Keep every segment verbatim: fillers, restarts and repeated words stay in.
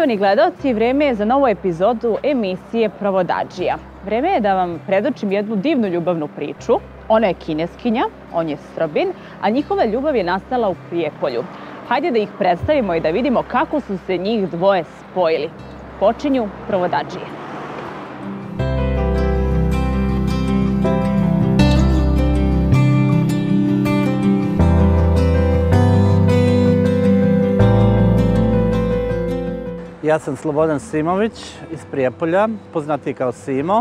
Poštovani gledalci, vreme je za novu epizodu emisije Provodadžija. Vreme je da vam predočim jednu divnu ljubavnu priču. Ona je kineskinja, on je Srbin, a njihova ljubav je nastala u Prijepolju. Hajde da ih predstavimo i da vidimo kako su se njih dvoje spojili. Počinju Provodadžije. Ja sam Slobodan Simović iz Prijepolja, poznatiji kao Simo.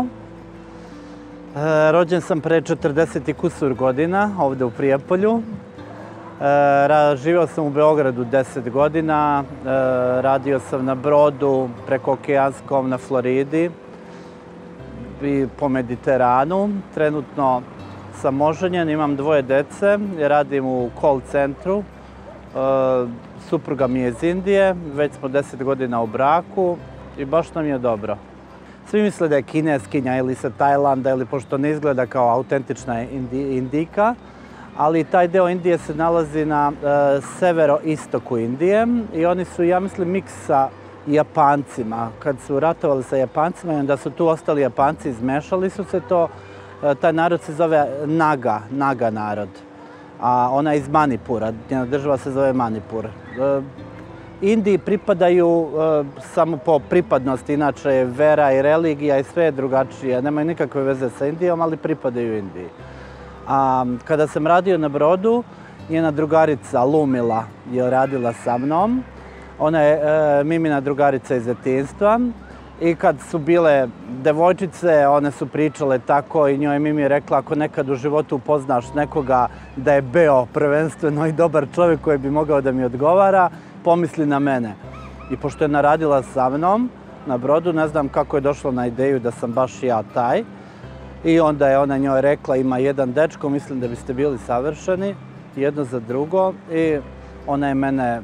E, rođen sam pre četrdeset i kusur godina ovde u Prijepolju. E, živeo sam u Beogradu deset godina, e, radio sam na brodu prekookeanskom na Floridi i po Mediteranu. Trenutno sam oženjen, imam dvoje dece, radim u call centru. E, supruga mi je iz Indije, već smo deset godina u braku i baš nam je dobro. Svi misle da je kineskinja ili sa Tajlanda, ili pošto ne izgleda kao autentična indi, indika, ali taj deo Indije se nalazi na e, severo-istoku Indije i oni su, ja mislim, miks sa Japancima. Kad su ratovali sa Japancima i onda su tu ostali Japanci, izmešali su se to, e, taj narod se zove Naga, Naga narod. A ona je iz Manipura, njena država se zove Manipur. E, Indiji pripadaju e, samo po pripadnosti, inače vera i religija i sve je drugačije, nemaju nikakve veze sa Indijom, ali pripadaju Indiji. A kada sam radio na brodu, njena drugarica Lumila je radila sa mnom. Ona je e, Mimina drugarica iz detinjstva. I kad su bile devojčice, one su pričale tako i njoj je Mimi rekla ako nekad u životu upoznaš nekoga da je beo prvenstveno i dobar čovjek koji bi mogao da mi odgovara, pomisli na mene. I pošto je naradila sa mnom na brodu, ne znam kako je došla na ideju da sam baš ja taj. I onda je ona njoj rekla ima jedan dečko, mislim da biste bili savršeni, jedno za drugo. I ona je mene e,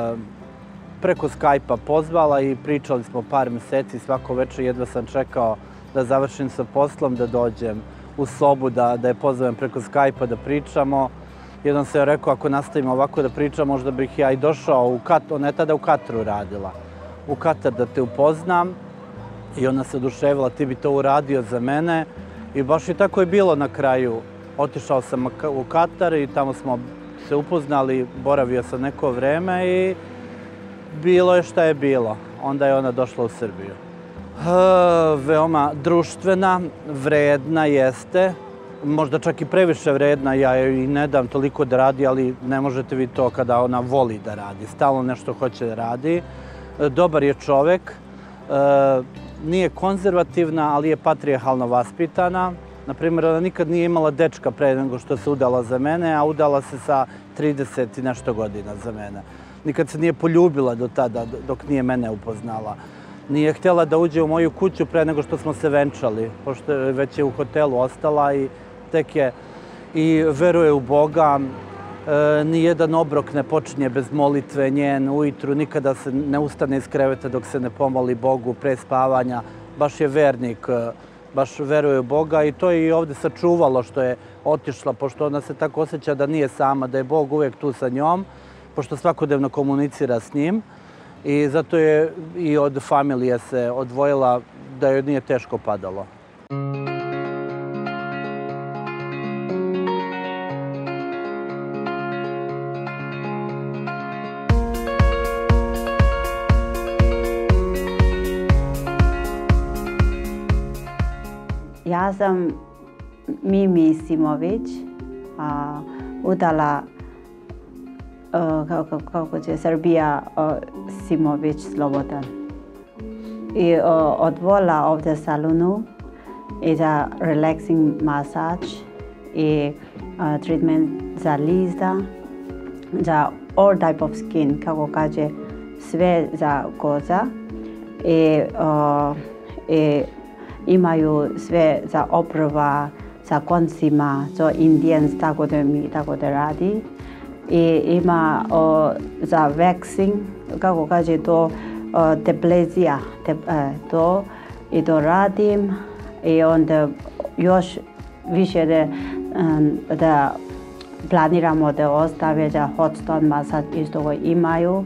preko Skype-a pozvala i pričali smo par meseci, svako večer jedva sam čekao da završim sa poslom, da dođem u sobu, da, da je pozovem preko Skype-a da pričamo. Jednom sam joj rekao, ako nastavimo ovako da pričam, možda bih ja i došao u Katar, ona je tada u Kataru radila, u Katar da te upoznam. I ona se oduševila, ti bi to uradio za mene. I baš i tako je bilo na kraju. Otišao sam u Katar i tamo smo se upoznali, boravio sam neko vreme i bilo je šta je bilo. Onda je ona došla u Srbiju. E, veoma društvena, vredna jeste. Možda čak i previše vredna, ja joj i ne dam toliko da radi, ali ne možete vi to kada ona voli da radi. Stalno nešto hoće da radi. E, dobar je čovek. E, nije konzervativna, ali je patrijarhalno vaspitana. Naprimjer, ona nikad nije imala dečka pre nego što se udala za mene, a udala se sa trideset i nešto godina za mene. Nikad se nije poljubila do tada, dok nije mene upoznala. Nije htjela da uđe u moju kuću pre nego što smo se venčali, pošto već je u hotelu ostala i tek je i veruje u Boga. E, nijedan obrok ne počinje bez molitve njen ujutru, nikada se ne ustane iz kreveta dok se ne pomoli Bogu pre spavanja. Baš je vernik, baš veruje u Boga i to je i ovde sačuvalo što je otišla, pošto ona se tako osjeća da nije sama, da je Bog uvijek tu sa njom, pošto svakodnevno komunicira s njim i zato je i od familije se odvojila da joj nije teško padalo. Ja sam Mimi Simović, a, udala Uh, kako, kako će Srbija uh, Simović Slobodan. I uh, odvola ovdje salonu i za relaxing massage i uh, treatment za lica, za all type of skin, kako kaže, sve za koza. I, uh, i imaju sve za oprava, za koncima, za Indians, tako da mi tako da radi. I ima o, za waxing, kako kaže to, o, deplezija, te, e, to i to radim i onda još više da, um, da planiramo da ostave za hot stone masaj isto imaju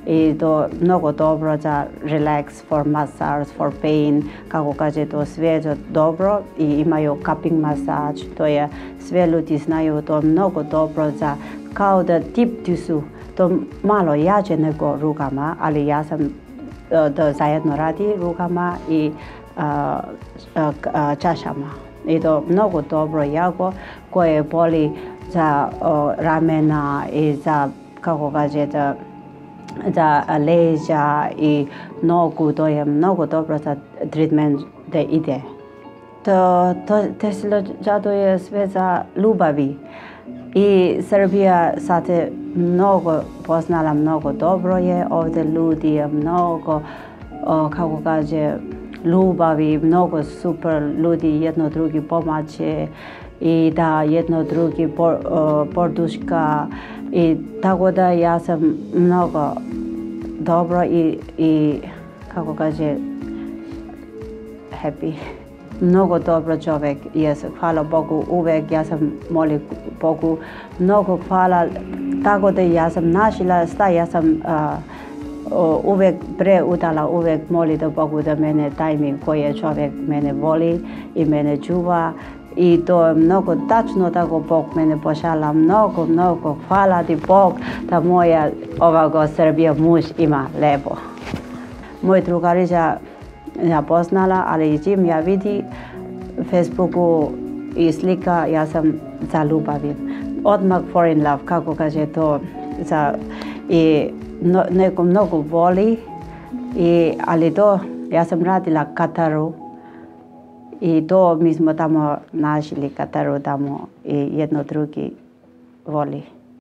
i to mnogo dobro za relax, for massage, for pain, kako kaže to sve dobro i imaju cupping masaž, to je sve ljudi znaju to mnogo dobro za kao da tip tisu, to malo jače nego rukama, ali ja sam da zajedno radi rukama i uh, uh, uh, čašama. I to mnogo dobro jako koje boli za uh, ramena i za, kako kažete, za leđa i nogu, to je mnogo dobro za treatment da ide. To, to, to je sve za ljubavi. I Srbija sad je mnogo poznala, mnogo dobro je, ovdje ljudi je mnogo, o, kako kaže, ljubavi, mnogo super ljudi, jedno drugi pomaže i da jedno drugi por, o, porduška i tako da ja sam mnogo dobro i, i kako kaže, happy. Mnogo dobro čovjek, jes, hvala Bogu, uvek ja sam molim Bogu, mnogo hvala, tako da ja sam našla šta, ja sam uh, uvek pre udala, uvek molim da Bogu da mene daj mi koji čovjek mene voli i mene čuva i to je mnogo tačno tako Bog mene pošala, mnogo, mnogo hvala ti Bog da moja ovoga Srbija muž ima lepo. Moj drugarica ja poznala, ali čim ja vidi Facebooku i slika, ja sam zaljubavim. Odmah fall in love, kako kaže to. Za, i no, neko mnogo voli, i, ali to, ja sam radila Kataru i to mi smo tamo našli Kataru tamo i jedno drugi voli.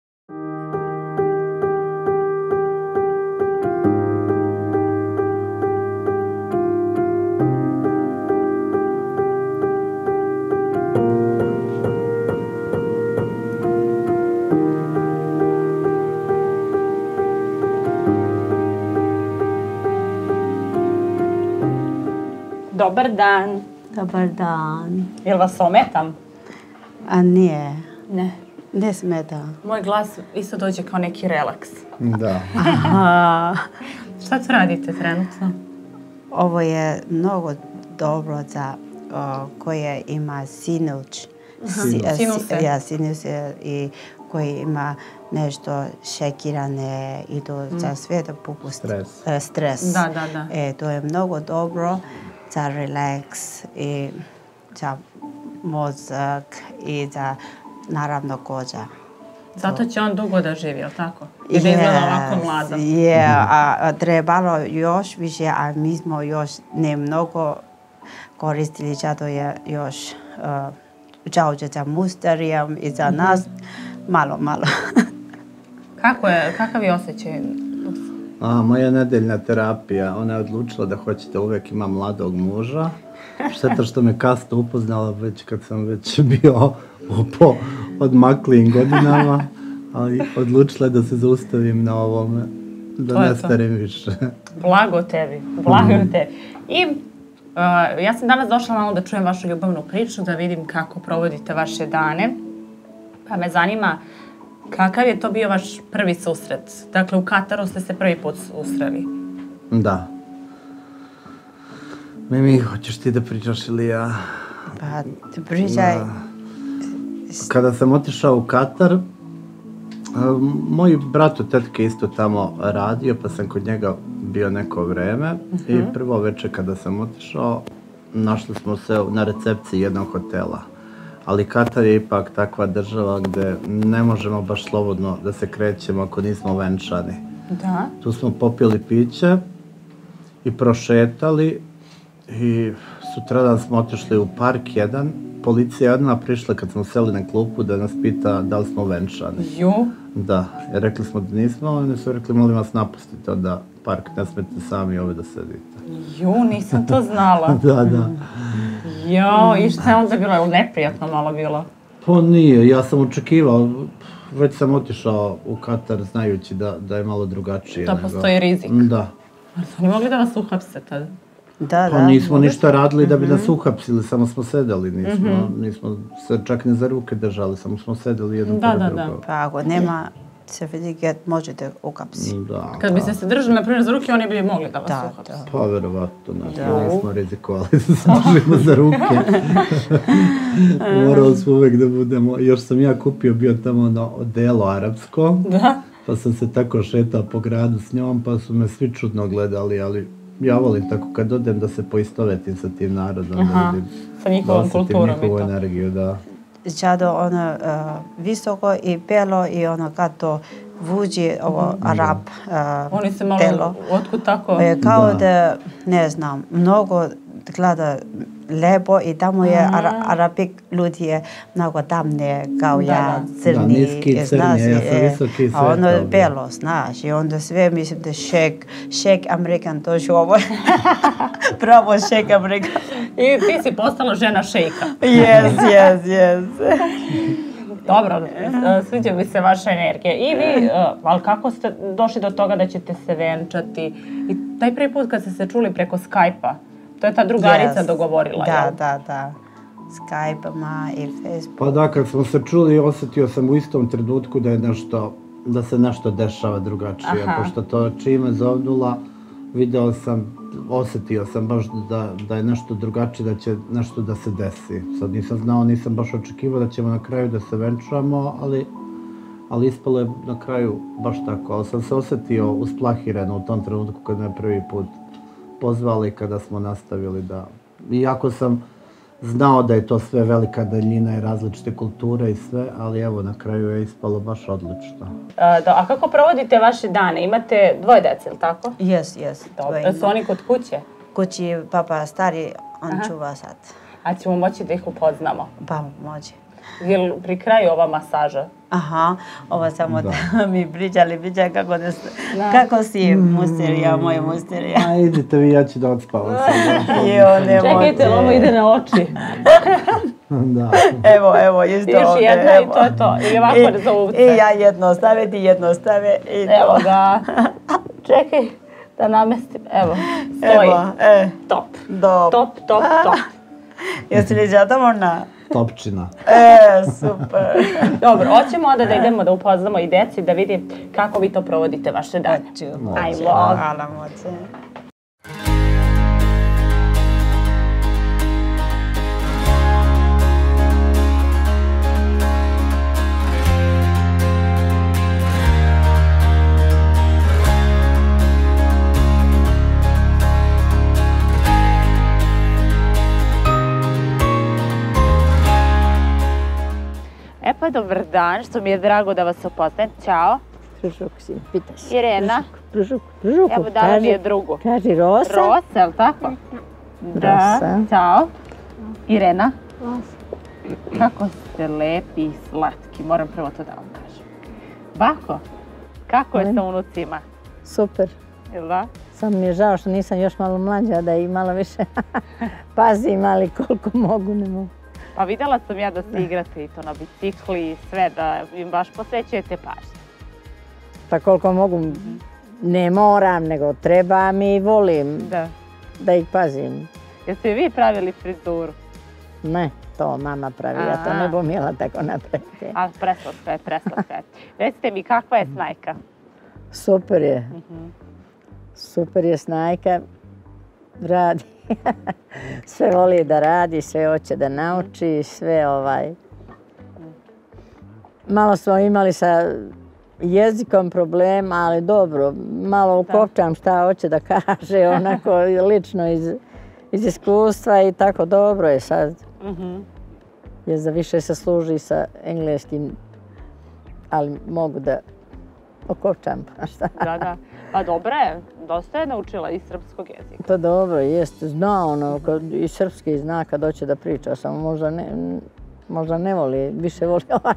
Dobar dan. Dobar dan. Jel vas ometam? A nije. Ne. Ne smeta. Moj glas isto dođe kao neki relaks. Da. Aha. Šta tu radite trenutno? Ovo je mnogo dobro za uh, koje ima sinuć. Si, Sinuse. Ja, sinuse i koji ima nešto šekirane i to mm. za sve da popusti. Stres. Uh, stres. Da, da, da. E, to je mnogo dobro za relax i za mozak i za naravno koža. Zato će on dugo da živi, jel tako? I da izgleda ovako mlado. Je, a, a trebalo još više, a mi smo još ne mnogo koristili, zato je još uh, za mustarijem i za nas malo, malo. Kako je, kakav je osjećaj? A, moja nedeljna terapija, ona je odlučila da hoće da uvek ima mladog muža. Šteta što me kasno upoznala već kad sam već bio po odmaklijim godinama, ali odlučila je da se zaustavim na ovome, da ne starim više. Blago tebi, blago mm. tebi. I uh, ja sam danas došla malo da čujem vašu ljubavnu priču, da vidim kako provodite vaše dane. Pa me zanima kakav je to bio vaš prvi susret? Dakle, u Kataru ste se prvi put susreli. Da. Mimi, hoćeš ti da pričaš ili ja? Pa, ti pričaj. Da. Kada sam otišao u Katar, moj brat od tetke isto tamo radio, pa sam kod njega bio neko vreme. Uh-huh. I prvo večer kada sam otišao, našli smo se na recepciji jednog hotela. Ali Katar je ipak takva država gde ne možemo baš slobodno da se krećemo ako nismo venčani. Da. Tu smo popili piće i prošetali i sutradan smo otišli u park jedan. Policija je odmah prišla kad smo seli na klupu da nas pita da li smo venčani. Ju? Da, jer rekli smo da nismo, oni su rekli molim vas napustite da park, ne smete sami ovdje da sedite. Ju, nisam to znala. Da, da. Jo, i šta je onda bilo? Neprijatno malo bilo? Pa nije, ja sam očekivao, već sam otišao u Katar znajući da, da je malo drugačije. Da postoji rizik? Da. Ali su oni mogli da vas uhapse tada? Da, pa da. nismo ništa radili da bi nas uhapsili, samo smo sedeli, nismo, mm-hmm. nismo se čak ni za ruke držali, samo smo sedeli jedno da, pored da, drugog. Da. Pa ako nema certifikat možete ukapsiti. Da. Kad biste se držali, na primjer, za ruke, oni bi mogli da vas Da, uhapse. da. Pa verovatno, znači nismo rizikovali da se držimo za ruke. Morali smo uvek da budemo, još sam ja kupio bio tamo ono odelo arapsko, Da? pa sam se tako šetao po gradu s njom, pa su me svi čudno gledali, ali ja volim tako kad odem da se poistovetim sa tim narodom, da vidim, Sa njihovom da osetim kulturom i njihovu to. energiju, da. Čado ono uh, visoko i belo i ono kad to vuđi ovo Arab uh, Oni se malo, telo. otkud tako? E, kao Da. da, ne znam, mnogo gleda lepo i tamo je ara, Arabik ljudi je mnogo tamnije kao Da, ja, da. crni. Da, niski i e, crni, znaš, ja sam e, visoki i A ono je svetao, da. belo, znaš, i onda sve mislim da šek, šek Amerikan, to što ovo je pravo šek Amerikan. I ti si postala žena šejka. Yes, yes, yes. Dobro, e, sviđa mi se vaša energija. I vi, e, ali kako ste došli do toga da ćete se venčati? I taj prvi put kad ste se čuli preko Skype-a, to je ta drugarica Yes. dogovorila, Da, jel? da, da. Skype-ama i Facebook. Pa da, kad smo se čuli, osjetio sam u istom trenutku da je nešto, da se nešto dešava drugačije, Aha. pošto to čime me zovnula, video sam, osjetio sam baš da, da je nešto drugačije, da će nešto da se desi. Sad nisam znao, nisam baš očekivao da ćemo na kraju da se venčamo, ali, ali ispalo je na kraju baš tako. Ali sam se osjetio usplahireno u tom trenutku kad me prvi put pozvali, kada smo nastavili da... Iako sam znao da je to sve velika daljina i različite kulture i sve, ali evo, na kraju je ispalo baš odlično. A, da, a kako provodite vaše dane? Imate dvoje djece, ili tako? Yes, yes. Dobro. to je Su oni kod kuće? Kući papa stari, on Aha. čuva sad. A ćemo moći da ih upoznamo. Pa može. Jel pri kraju ova masaža? Aha, ovo samo Da. da mi pričali, pričali kako, da, s- Da. kako si musterija, moja musterija. A idite vi, ja ću da odspavam sad. Jo, ne Čekajte, može. ovo ide na oči. Da. Evo, evo, isto Još ovdje, jedna i evo. to je to. Ili ovako I, za ovce. I ja jedno stave, ti jedno stave i to. Evo ga. Čekaj da namestim. Evo, stoji. Evo, e, Top. do. Top, top, top. Jesi li žada na? Topčina. E, super. Dobro, hoćemo onda da idemo da upoznamo i deci, da vidim kako vi to provodite vaše dane. Hoću. Ajmo. Hvala moće. E pa dobar dan, što mi je drago da vas upoznajem. Ćao. Pržuk si, pitaš. Irena. Pržuk, pržuku. Evo dala mi je drugu. Kaži Rosa. Rosa, je li tako? Da, Rosa. ćao. Irena. Kako ste lepi i slatki, moram prvo to da vam kažem. Bako, kako je Molim? sa unucima? Super. Jel da? Samo mi je žao što nisam još malo mlađa da i malo više pazim, ali koliko mogu ne mogu. Pa vidjela sam ja da se igrate i to na bicikli i sve, da im baš posvećujete pažnje. Pa koliko mogu, ne moram, nego trebam i volim Da. da ih pazim. Jeste li vi pravili frizuru? Ne, to mama pravi, ja to Aha. ne bom jela tako napred. A preslatka je, preslatka je. Recite mi, kakva je Snajka? Super je. Super je Snajka. Radi. Sve voli da radi, sve hoće da nauči, sve ovaj... Malo smo imali sa jezikom problem, ali dobro, malo ukopčam šta hoće da kaže, onako lično iz, iz iskustva i tako dobro je sad. Jer za više se služi sa engleskim, ali mogu da okopčam. Šta? Da, da. Pa dobra je, dosta je naučila i srpskog jezika. Pa dobro, jeste, zna ono, kad, i srpski zna kad hoće da priča, samo možda ne, možda ne voli, više voli ovaj.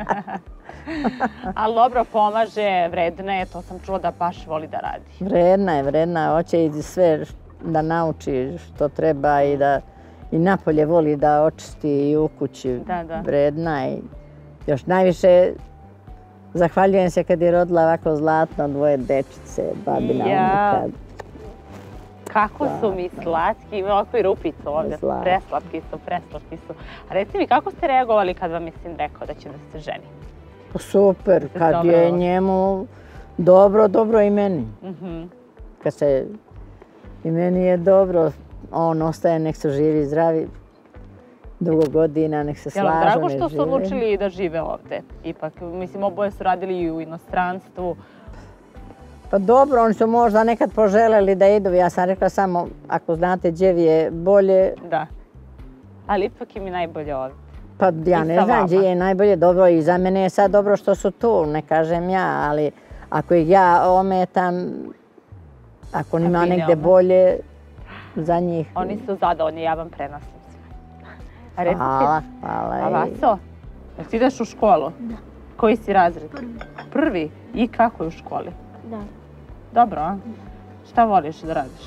Ali dobro, pomaže, vredna je, to sam čula da baš voli da radi. Vredna je, vredna je, hoće i sve da nauči što treba i da i napolje voli da očisti i u kući. Da, da. Vredna je. Još najviše zahvaljujem se kad je rodila ovako zlatno dvoje dečice, babina Ja. unuka. Kako su mi slatki, ima ovako i rupicu ovdje, Slatki. preslatki su, preslatki su. A reci mi, kako ste reagovali kad vam je sin rekao da će da se ženi? Super, kad je njemu dobro, dobro i meni. Kad se i meni je dobro, on ostaje, nek se živi zdravi dugo godina, nek se slažu, nek žive. Drago što su odlučili da žive ovde? Ipak, mislim, oboje su radili i u inostranstvu. Pa dobro, oni su možda nekad poželjeli da idu. Ja sam rekla samo, ako znate gdje vi je bolje... Da. Ali ipak im je najbolje ovdje. Pa ja ne znam gdje je najbolje, dobro i za mene je sad dobro što su tu, ne kažem ja, ali ako ih ja ometam, ako nima negdje bolje, za njih... Oni su zadovoljni, ja vam prenosim sve. Hvala, hvala. A Vaso, jel ti ideš u školu? Da. Koji si razred? Prvi. Prvi? I kako je u školi? Da. Dobro, a? Šta voliš da radiš?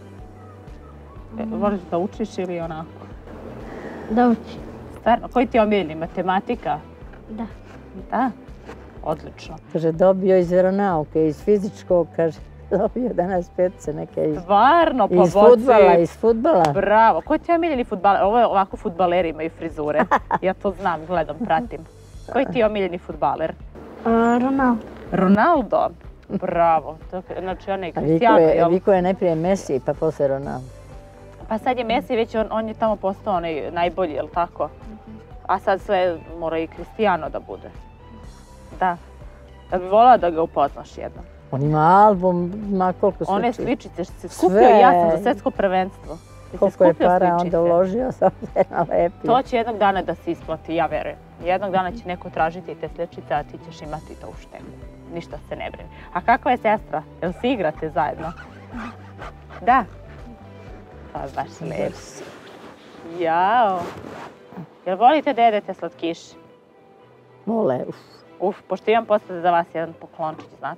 Voliš da učiš ili onako? Da učim. Stvarno? Koji ti je omiljeni? Matematika? Da. Da? Odlično. Kaže, dobio iz vjeronauke, iz fizičkog, kaže, dobio danas petice neke iz... Stvarno, pa iz fudbala, iz fudbala. Bravo. Koji ti je omiljeni fudbaler? Ovo je ovako fudbaleri imaju frizure. Ja to znam, gledam, pratim. Koji ti je omiljeni fudbaler? Ronaldo. Ronaldo? Bravo. Znači, on je Cristiano, jel? Viko je najprije Messi, pa poslije Ronaldo. Pa sad je Messi, već on je tamo postao onaj najbolji, jel tako? A sad sve mora i Cristiano da bude. Da. Da bi volila da ga upoznaš jednom. On ima album, ima koliko sličice. One sličice što si skupio i ja sam za svjetsko prvenstvo. Koliko je para onda uložio sam se na lepi. To će jednog dana da se isplati, ja verujem. Jednog dana će neko tražiti te sličice, a ti ćeš imati to u štemu. Ništa se ne brini. A kakva je sestra? Jel si igrate zajedno? Da. Pa baš lepo. Jao. Jel volite da jedete slatkiši? Vole, uf. Uf, pošto imam posle za vas jedan poklončić, znate?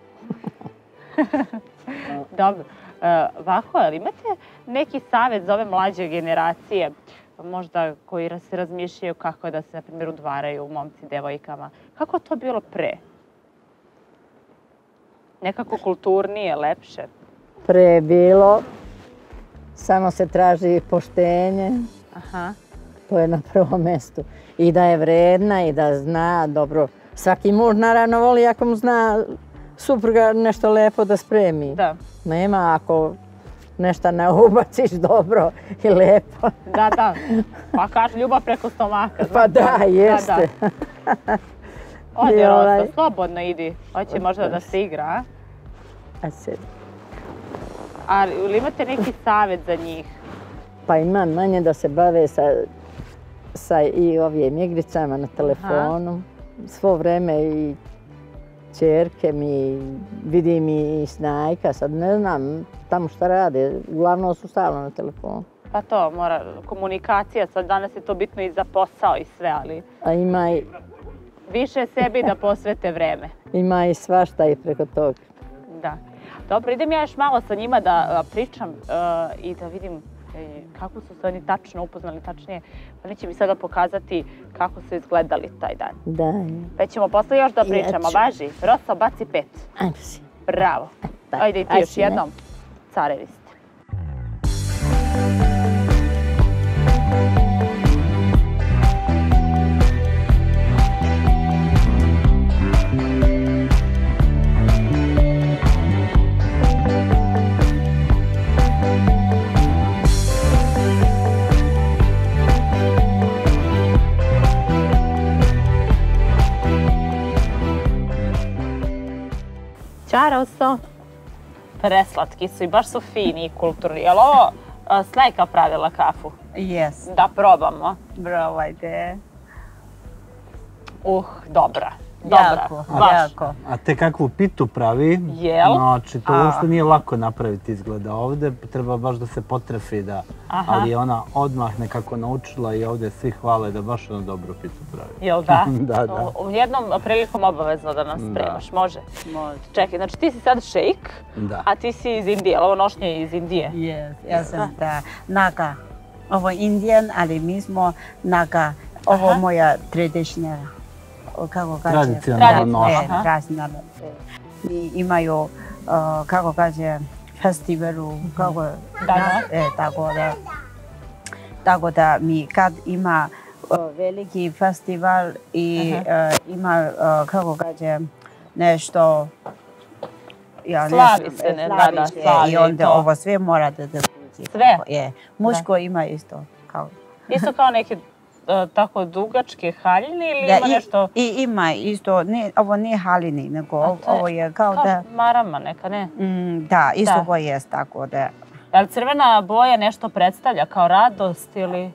Dobro. Vako, ali imate neki savjet za ove mlađe generacije, možda koji se razmišljaju kako da se, na primjer, udvaraju momci, devojkama? Kako to bilo pre? Nekako kulturnije, lepše? Pre je bilo, samo se traži poštenje. Aha. To je na prvom mjestu. I da je vredna i da zna dobro. Svaki muž naravno voli ako mu zna supruga nešto lepo da spremi. Da. Nema ako nešto ne ubaciš dobro i lepo. Da, da. Pa kaže ljubav preko stomaka. Pa da, jeste. Ode Rosa, slobodno idi. Hoće možda da se igra, a? A se... Ali ili imate neki savjet za njih? Pa imam manje da se bave sa, sa i ovim igricama na telefonu. Aha. Svo vreme i čerke mi, vidim i Snajka, sad ne znam tamo šta rade, uglavnom su stalno na telefonu. Pa to, mora, komunikacija, sad danas je to bitno i za posao i sve, ali... A ima i... Više sebi da posvete vreme. Ima i svašta i preko toga. Da. Dobro, idem ja još malo sa njima da pričam i da vidim kako su se oni tačno upoznali, tačnije. Oni će mi sada pokazati kako su izgledali taj dan. Da, je. Već ćemo posle još da pričamo, važi. Rosa, baci pet. Ajmo si. Bravo. Ajde i ti još jednom. Carevi ste. Ćao, Roso. Preslatki su i baš su fini i kulturni. Je li ovo Snajka pravila kafu? Yes. Da probamo. Probajte. Uh, dobra. Dobra. Jako, baš. jako. A te kakvu pitu pravi? Jel? Znači, to uopšte nije lako napraviti izgleda ovde. Treba baš da se potrefi da... Aha. Ali je ona odmah nekako naučila i ovde svi hvale da baš ono dobro pitu pravi. Jel da? Da, da. U jednom prilikom obavezno da nas spremaš, može? Može. Čekaj, znači ti si sad šejk, Da. a ti si iz Indije, ovo nošnje je iz Indije. Yes, ja sam da Naga. Ovo je Indijan, ali mi smo Naga. Ovo je moja tradična, kako kaže? Tradicionalna nošnja. Tradicionalna. Mi imaju, kako kaže, festivalu, kako... Da, da. E, tako da. Tako da mi kad ima veliki festival i ima, kako kažem, nešto... Ja, slavi se, ne, da, da, slavi. I onda ovo sve mora da da buđi. Sve? Je. Muško ima isto. Kao. Isto kao neke tako dugačke haljine ili ima nešto... I ima isto, ovo nije haljini, nego ovo je kao da... Kao marama neka, ne? Da, isto ovo je tako da... Je li crvena boja nešto predstavlja kao radost ili...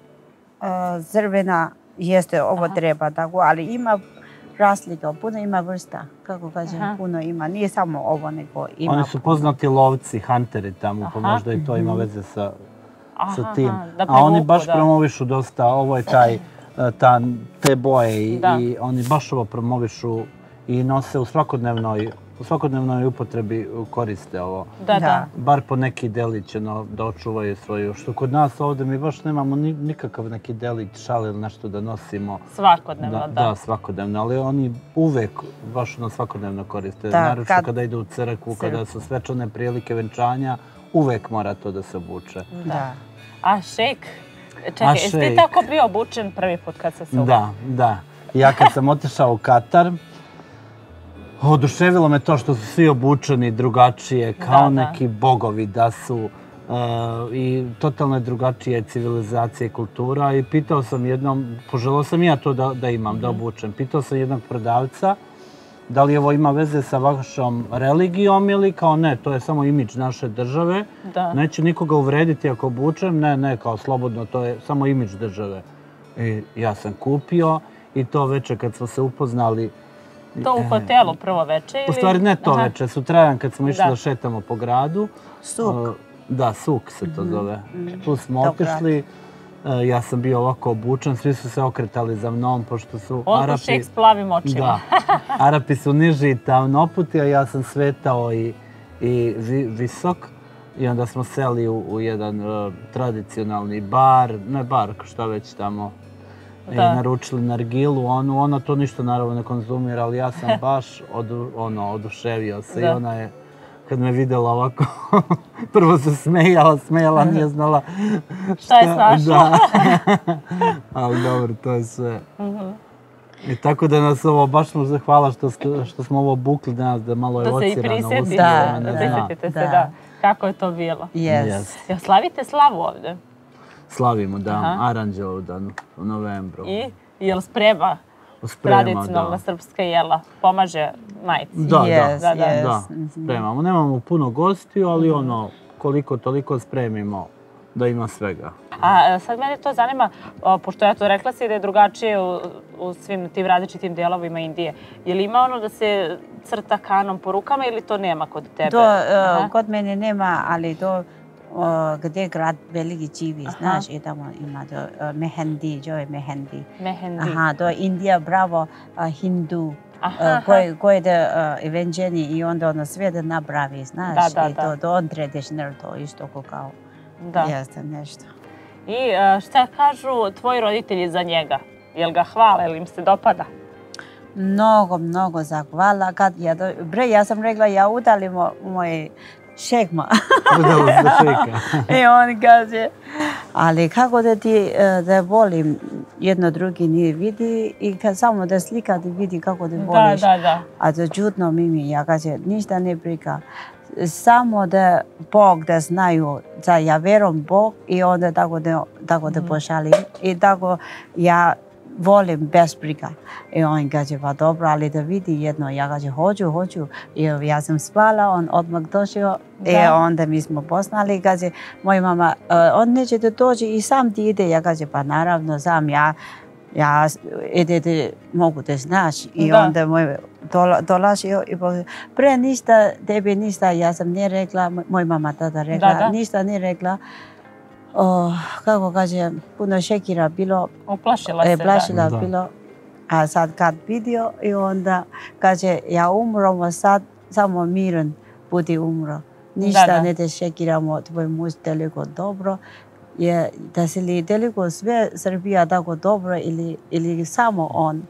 Crvena jeste, ovo treba tako, ali ima razlika, puno ima vrsta, kako kažem, puno ima, nije samo ovo, nego ima... Oni su poznati lovci, hunteri tamo, pa možda i to ima veze sa tim. A oni baš promovišu dosta, ovo je taj, te boje i oni baš ovo promovišu i nose u svakodnevnoj u svakodnevnoj upotrebi koriste ovo. Da, da. Bar po neki delić da očuvaju svoju. Što kod nas ovdje mi baš nemamo nikakav neki delić, šal ili nešto da nosimo. Svakodnevno, da. Da, svakodnevno, ali oni uvek baš ono svakodnevno koriste. Naročito kada idu u crkvu, kada su svečane prilike venčanja, uvek mora to da se obuče. Da. A šejk? Čekaj, jesi ti tako bio obučen prvi put kad se se obučen? Da, da. Ja kad sam otišao u Katar, oduševilo me to što su svi obučeni drugačije, kao neki bogovi da su i totalno je drugačije civilizacija i kultura i pitao sam jednom, poželao sam ja to da imam, da obučem, pitao sam jednog prodavca da li ovo ima veze sa vašom religijom ili kao ne, to je samo imidž naše države, neće nikoga uvrediti ako obučem, ne, ne, kao slobodno, to je samo imidž države. I ja sam kupio i to večer kad smo se upoznali. To u hotelu prvo večer ili? U stvari ne to večer, sutradan kad smo išli da šetamo po gradu. Suk. Da, Suk se to zove. Tu smo otišli, ja sam bio ovako obučen, svi su se okretali za mnom, pošto su Arapi... Odmah šejk s plavim očima. Da, Arapi su niži i tamnoputi, a ja sam svetao i visok. I onda smo seli u jedan tradicionalni bar, ne bar, šta već tamo. I naručili nargilu, ona to ništa naravno ne konzumira, ali ja sam baš oduševio se i ona je, kad me vidjela ovako, prvo se smejala, smejala, nije znala šta je snašla. Ali dobro, to je sve. I tako da nas ovo, baš mu zahvala što smo ovo bukli danas, da malo je ocirano. Da se i prisjetite, da prisjetite se, da. Kako je to bilo. Jes. Slavite slavu ovdje? Slavimo, da, Aranđelovdan u novembru. I je li sprema tradicionalna srpska jela? Pomaže majci? Da, da, da, spremamo. Nemamo puno gostiju, ali ono, koliko toliko spremimo da ima svega. A sad mene to zanima, pošto ja to rekla si da je drugačije u svim tim različitim delovima Indije. Je li ima ono da se crta kanom po rukama ili to nema kod tebe? To kod mene nema, ali to gdje grad veliki živi, znaš, i tamo ima to mehendi, to je mehendi. Mehendi. Aha, to je Indija, bravo, hindu, koji je evenđeni i onda ono sve da napravi, znaš, i to on traditional, to isto kao jeste nešto. I šta kažu tvoji roditelji za njega? Jel ga hvale, ili im se dopada? Mnogo, mnogo zahvala. Bre, ja sam rekla, ja udalim moj šegma. Udali za šejka. I on kaže, ali kako da ti da volim jedno drugi nije vidi i kad samo da slika ti vidi kako da voliš. Da, da, da. A to čudno Mimi, ja kaže, ništa ne briga. Samo da Bog da znaju da ja verujem Bog i onda tako da, tako da pošalim. I tako ja volim bez briga. I on kaže, pa dobro, ali da vidi jedno. Ja kaže, hoću, hoću. I ja sam spala, on odmah došao. I onda mi smo poznali. Kaže, moja mama, on neće da dođe i sam ti ide. Ja kaže, pa naravno, sam ja. Ja ide da mogu da znaš. I onda moj dolazio i povedao, pre ništa, tebi ništa, ja sam ne rekla, moj mama tada rekla, ništa ne rekla. Kako kaže, puno šekira bilo. Uplašila se, da. Plašila bilo. A sad kad vidio i onda kaže, ja umremo sad, samo miran budi umro. Ništa ne te šekiramo, tvoj muž daleko dobro. Je da se li daleko sve Srbija tako dobro ili samo on?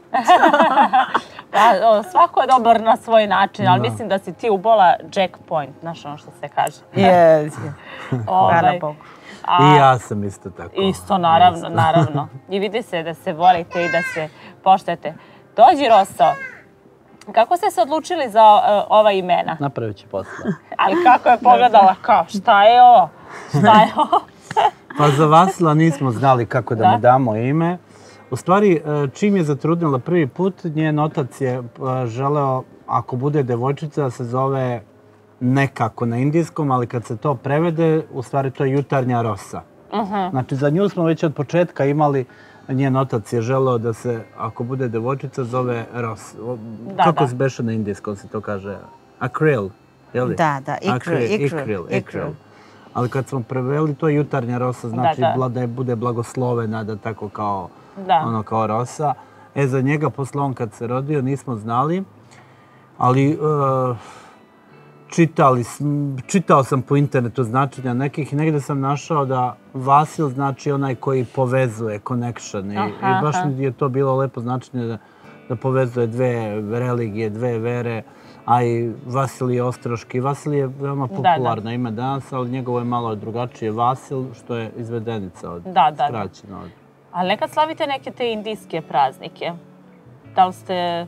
Svako je dobar na svoj način, ali mislim da si ti ubola Jack Point, znaš ono što se kaže. Jes, hvala Bogu. A, I ja sam isto tako. Isto, naravno, naravno. I vidi se da se volite i da se poštujete. Dođi, Roso. Kako ste se odlučili za uh, ova imena? Napravit ću posle. Ali kako je pogledala, kao, šta je ovo? Šta je ovo? Pa za Vasila nismo znali kako da, Da. mu damo ime. U stvari, čim je zatrudnila prvi put, njen otac je želeo, ako bude devojčica, da se zove nekako na indijskom, ali kad se to prevede, u stvari to je jutarnja rosa. Uh-huh. Znači, za nju smo već od početka imali, njen otac je želeo da se, ako bude devojčica, zove Ros. Da, Kako da. se beše na indijskom se to kaže? Akril, je li? Da, da, ikril, Akril, ikril, ikril, ikril. ikril. Ali kad smo preveli, to je jutarnja rosa, znači Da, da. da je bude blagoslovena, da tako kao, Da. ono kao rosa. E, za njega, posle on kad se rodio, nismo znali, ali uh, čitali, sm- čitao sam po internetu značenja nekih i negdje sam našao da Vasil znači onaj koji povezuje, connection. I, Aha, i baš aha. mi je to bilo lepo značenje da, da povezuje dve religije, dve vere, a i Vasilij Ostroški. Vasilij je veoma popularno da. ime danas, ali njegovo je malo drugačije. Vasil, što je izvedenica od, Da, da, da. skraćena od... Ali nekad slavite neke te indijske praznike. Da li ste...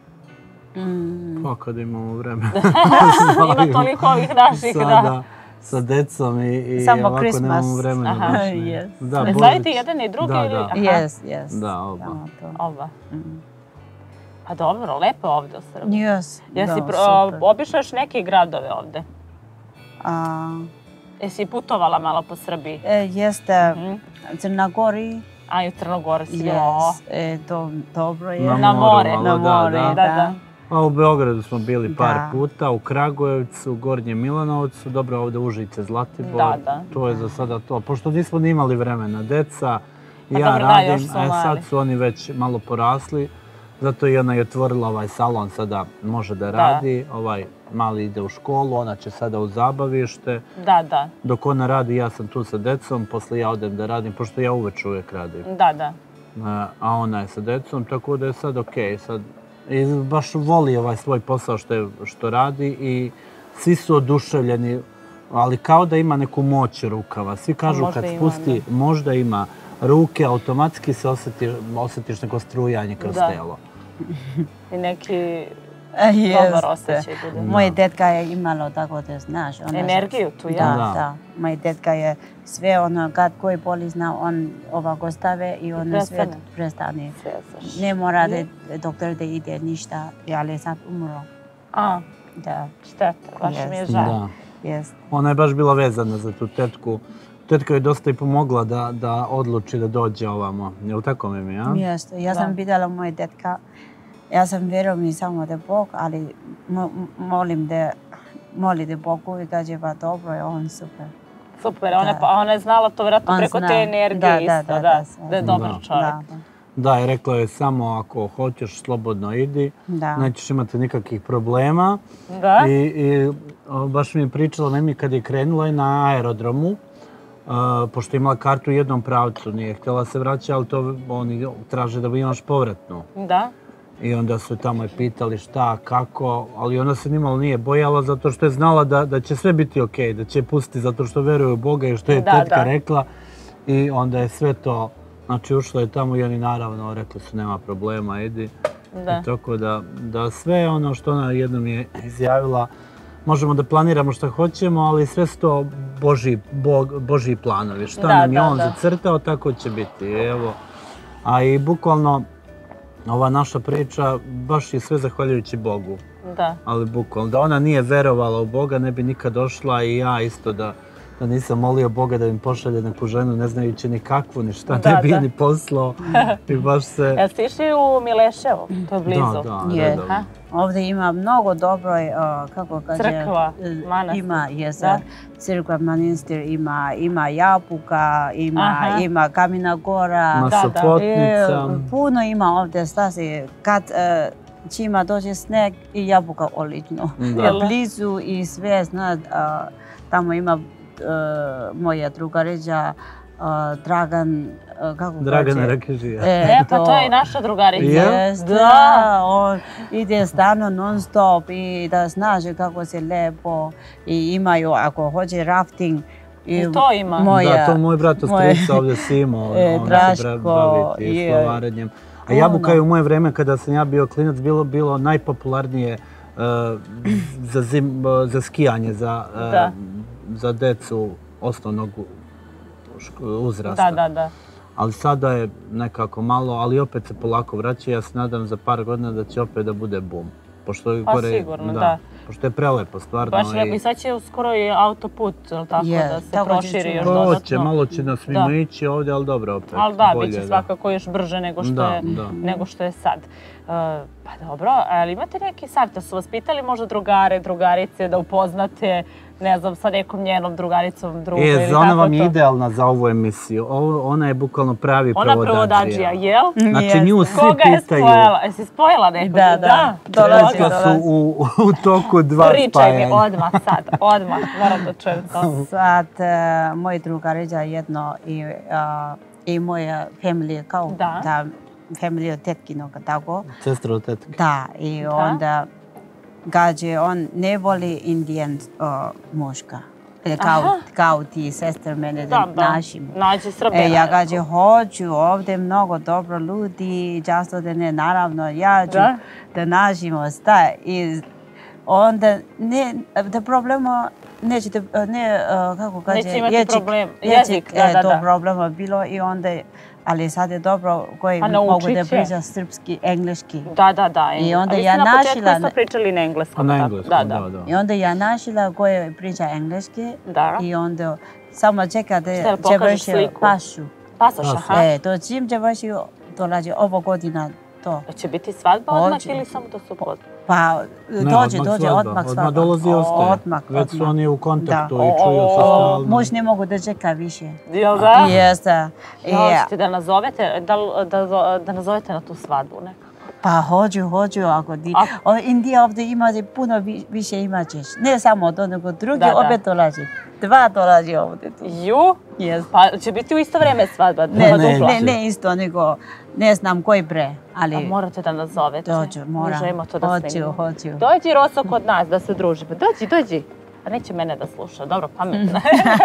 Pa kad imamo vremena. Ima toliko ovih naših, Sada, da. sa decom i, i Samo ovako Christmas. nemamo vremena. Aha. baš ne. Yes. Da, Ne Božić. slavite jedan i drugi Da, ili... da. Aha. Yes, yes. Da, oba. Samo to. Oba. Pa dobro, lepo je ovdje u Srbiji. Yes, Jesi da, pro- super. obišla još neke gradove ovdje? A, Jesi putovala malo po Srbiji? e, jeste Mhm. Crna Gori, A i u Crnogoru si bila. o. yes, e, to dobro je. Na Na more. moru, Na malo, more, da, Da, da. da. A u Beogradu smo bili par Da. puta, u Kragujevcu, Gornjem Milanovcu, dobro ovdje Užice, Zlatibor. Da, da. To je za sada to. Pošto nismo ni imali vremena, deca i Pa ja dobro, da, radim, još su e, mali. sad su oni već malo porasli. Zato i ona je otvorila ovaj salon, sada može da radi. Ovaj mali ide u školu, ona će sada u zabavište. Da, da. Dok ona radi, ja sam tu sa decom, posle ja odem da radim, pošto ja uveč uvijek radim. Da, da. E, a ona je sa decom, tako da je sad okej. Sad, i baš voli ovaj svoj posao što, je, što radi i svi su oduševljeni, ali kao da ima neku moć u rukava. Svi kažu možda kad ima, spusti, možda ima ruke, automatski se osjetiš, osjetiš neko strujanje kroz Da. telo. I neki E, dobar jeste. osjećaj bude. Moje tetka je imalo tako da znaš. Ona Energiju tu, ja? Da, Da. da. Moja tetka je sve ono, kad koji boli zna, on ovako stave i on sve prestane. prestane. Sve znaš. Ne mora da doktor da ide ništa, ali sad umro. A, Da, šteta, baš mi je Jeste. žao. Da. jest. Ona je baš bila vezana za tu tetku. Tetka je dosta i pomogla da, da odluči da dođe ovamo. Je li tako, Mimi, ja? Mjesto. Ja Da. sam vidjela moje tetka, ja sam vjerujem samo da Bog, ali mo- molim da moli da Bogu i kaže pa dobro je on super. Super, ona, Da. pa ona je znala to vjerojatno On preko zna. te energije Da, isto, da, da, da, da, da, sve. da je dobar Da. čovjek. Da, da. Da, i rekla je samo ako hoćeš slobodno idi, Da. nećeš imati nikakvih problema. Da? I, i o, baš mi je pričala Memi kad je krenula i na aerodromu, a, pošto je imala kartu u jednom pravcu, nije htjela se vraćati, ali to oni traže da imaš povratnu. Da? I onda su tamo je pitali šta, kako, ali ona se nimalo nije bojala zato što je znala da, da će sve biti okej, da će je pustiti zato što veruje u Boga i što je Da, tetka da. rekla. I onda je sve to, znači ušla je tamo i oni naravno rekli su nema problema, idi. Da. I tako da, da sve ono što ona jednom je izjavila, možemo da planiramo što hoćemo, ali sve su to Božji, Bog, Božji planovi. Šta Da, nam je da, on da. zacrtao, tako će biti. Evo. A i bukvalno ova naša priča baš je sve zahvaljujući Bogu. Da. Ali bukvalno, da ona nije verovala u Boga, ne bi nikad došla i ja isto da, da nisam molio Boga da im pošalje neku ženu, ne znajući ni kakvu, ni šta, Da, ne bi da. ni poslao. I baš se... Jeste išli u Mileševo? To je blizu. Da, da, Je. redovno. Aha. Ovdje ima mnogo dobro, uh, kako kaže... Crkva, e, manastir. Ima, jes, Da. crkva, manastir, ima, ima Jabuka, ima, Aha. ima Kamina Gora. Ma Da, da. Sopotnica. E, puno ima ovdje stasi. Kad e, čima dođe sneg i Jabuka odlično. Da. Je blizu i sve zna, a, tamo ima e, moja drugarica a, Dragan, a, kako Dragana kaže? Rakežija. E, pa to je i naša drugarica. Je? Yes, Da. da, on ide stalno non stop i da znaš kako se lepo i imaju, ako hoće rafting, I to ima? Moja, Da, to moj brat strica ovdje Simo, e, on Draško, se bavi je- slovarenjem. A jabuka je u moje vreme kada sam ja bio klinac bilo, bilo najpopularnije uh, za, zim, uh, za skijanje, za, uh, Da. za decu osnovnog šk- uzrasta. Da, da, da. Ali sada je nekako malo, ali opet se polako vraća. Ja se nadam za par godina da će opet da bude bum. Pošto je Pa gore, sigurno, da. Pošto je prelepo, stvarno. Baš i- rekao, i sad će uskoro i autoput, jel tako, Je, da se tako će proširi se- još Pa dodatno. hoće, malo će nas mimo Da. ići ovdje, ali dobro opet. Ali da, bolje, bit će da. svakako još brže nego što, Da, je, da. nego što je sad. Uh, pa dobro, ali imate neki savjet? Da su vas pitali možda drugare, drugarice da upoznate, ne znam, sa nekom njenom drugaricom, drugu ili E, tako ona vam je to? idealna za ovu emisiju. Ovo, ona je bukvalno pravi Ona prevodačija. prevodačija, jel? Znači nju svi Koga je pitaju. spojila? Jesi spojila nekog? Da, da. Dolazi, Trenutno su u, u toku dva Pričaj mi spajanja. odmah sad, odmah, moram da čujem to. Sad, uh, moj drugarica jedno i, uh, i moja familija kao Da. da familija tetkinog tako. Sestra od tetke. Da, i onda gađe on ne voli indijan uh, muška. E, Kao, Aha. kao ti sestre mene Da, da, našim. nađi Srbina. E, ja gađe hoću, ovdje mnogo dobro ljudi, často da ne, naravno, ja ću Da? da nađemo šta. I onda, ne, da problema, neće, da- ne, uh, kako kaže, Neće imati jezik, problem, jezik, jezik, da, e, da, to da. problema bilo i onda, ali sad je dobro koji Pa mogu naučit da će. priča srpski, engleski. Da, da, da. I onda A vi ja ste na početku našila- isto pričali na engleskom. Na tako? engleskom, Da, da, da. da. I onda ja našila koji priča engleski Da. i onda samo čeka da Šta, jel će pokažeš vrši sliku? pašu. Pasoš, Pasoš. aha. E, to čim će vrši dolazi ovo godina to. Će biti svadba odmah Hoće. ili samo da su pod... Pa Ne, dođe, odmah dođe, svadba. odmah svadba. Odmah dolazi i O, ostaje. Odmah, Već su odmah. oni u kontaktu Da. i čuju se O, stalno. Muž ne mogu da čeka više. Jel da? Jeste. Ja, E, hoćete da nazovete, da, da, da nazovete na tu svadbu nekako? pa hoću, hoću, ako ti... A- O, Indija ovdje ima puno vi- više imat ćeš. Ne samo to, nego drugi Da, da. opet dolazi. Dva dolazi ovdje tu. Ju? Yes. Pa će biti u isto vrijeme svadba, Ne, dva ne, dupla. ne, ne isto, nego ne znam koji pre, A ali morate da nazovete. dođu, Mi moram. želimo to da Hoću, snimimo. hoću. Dođi Roso kod nas da se družimo. Dođi, dođi. A neće mene da sluša, dobro, pametno.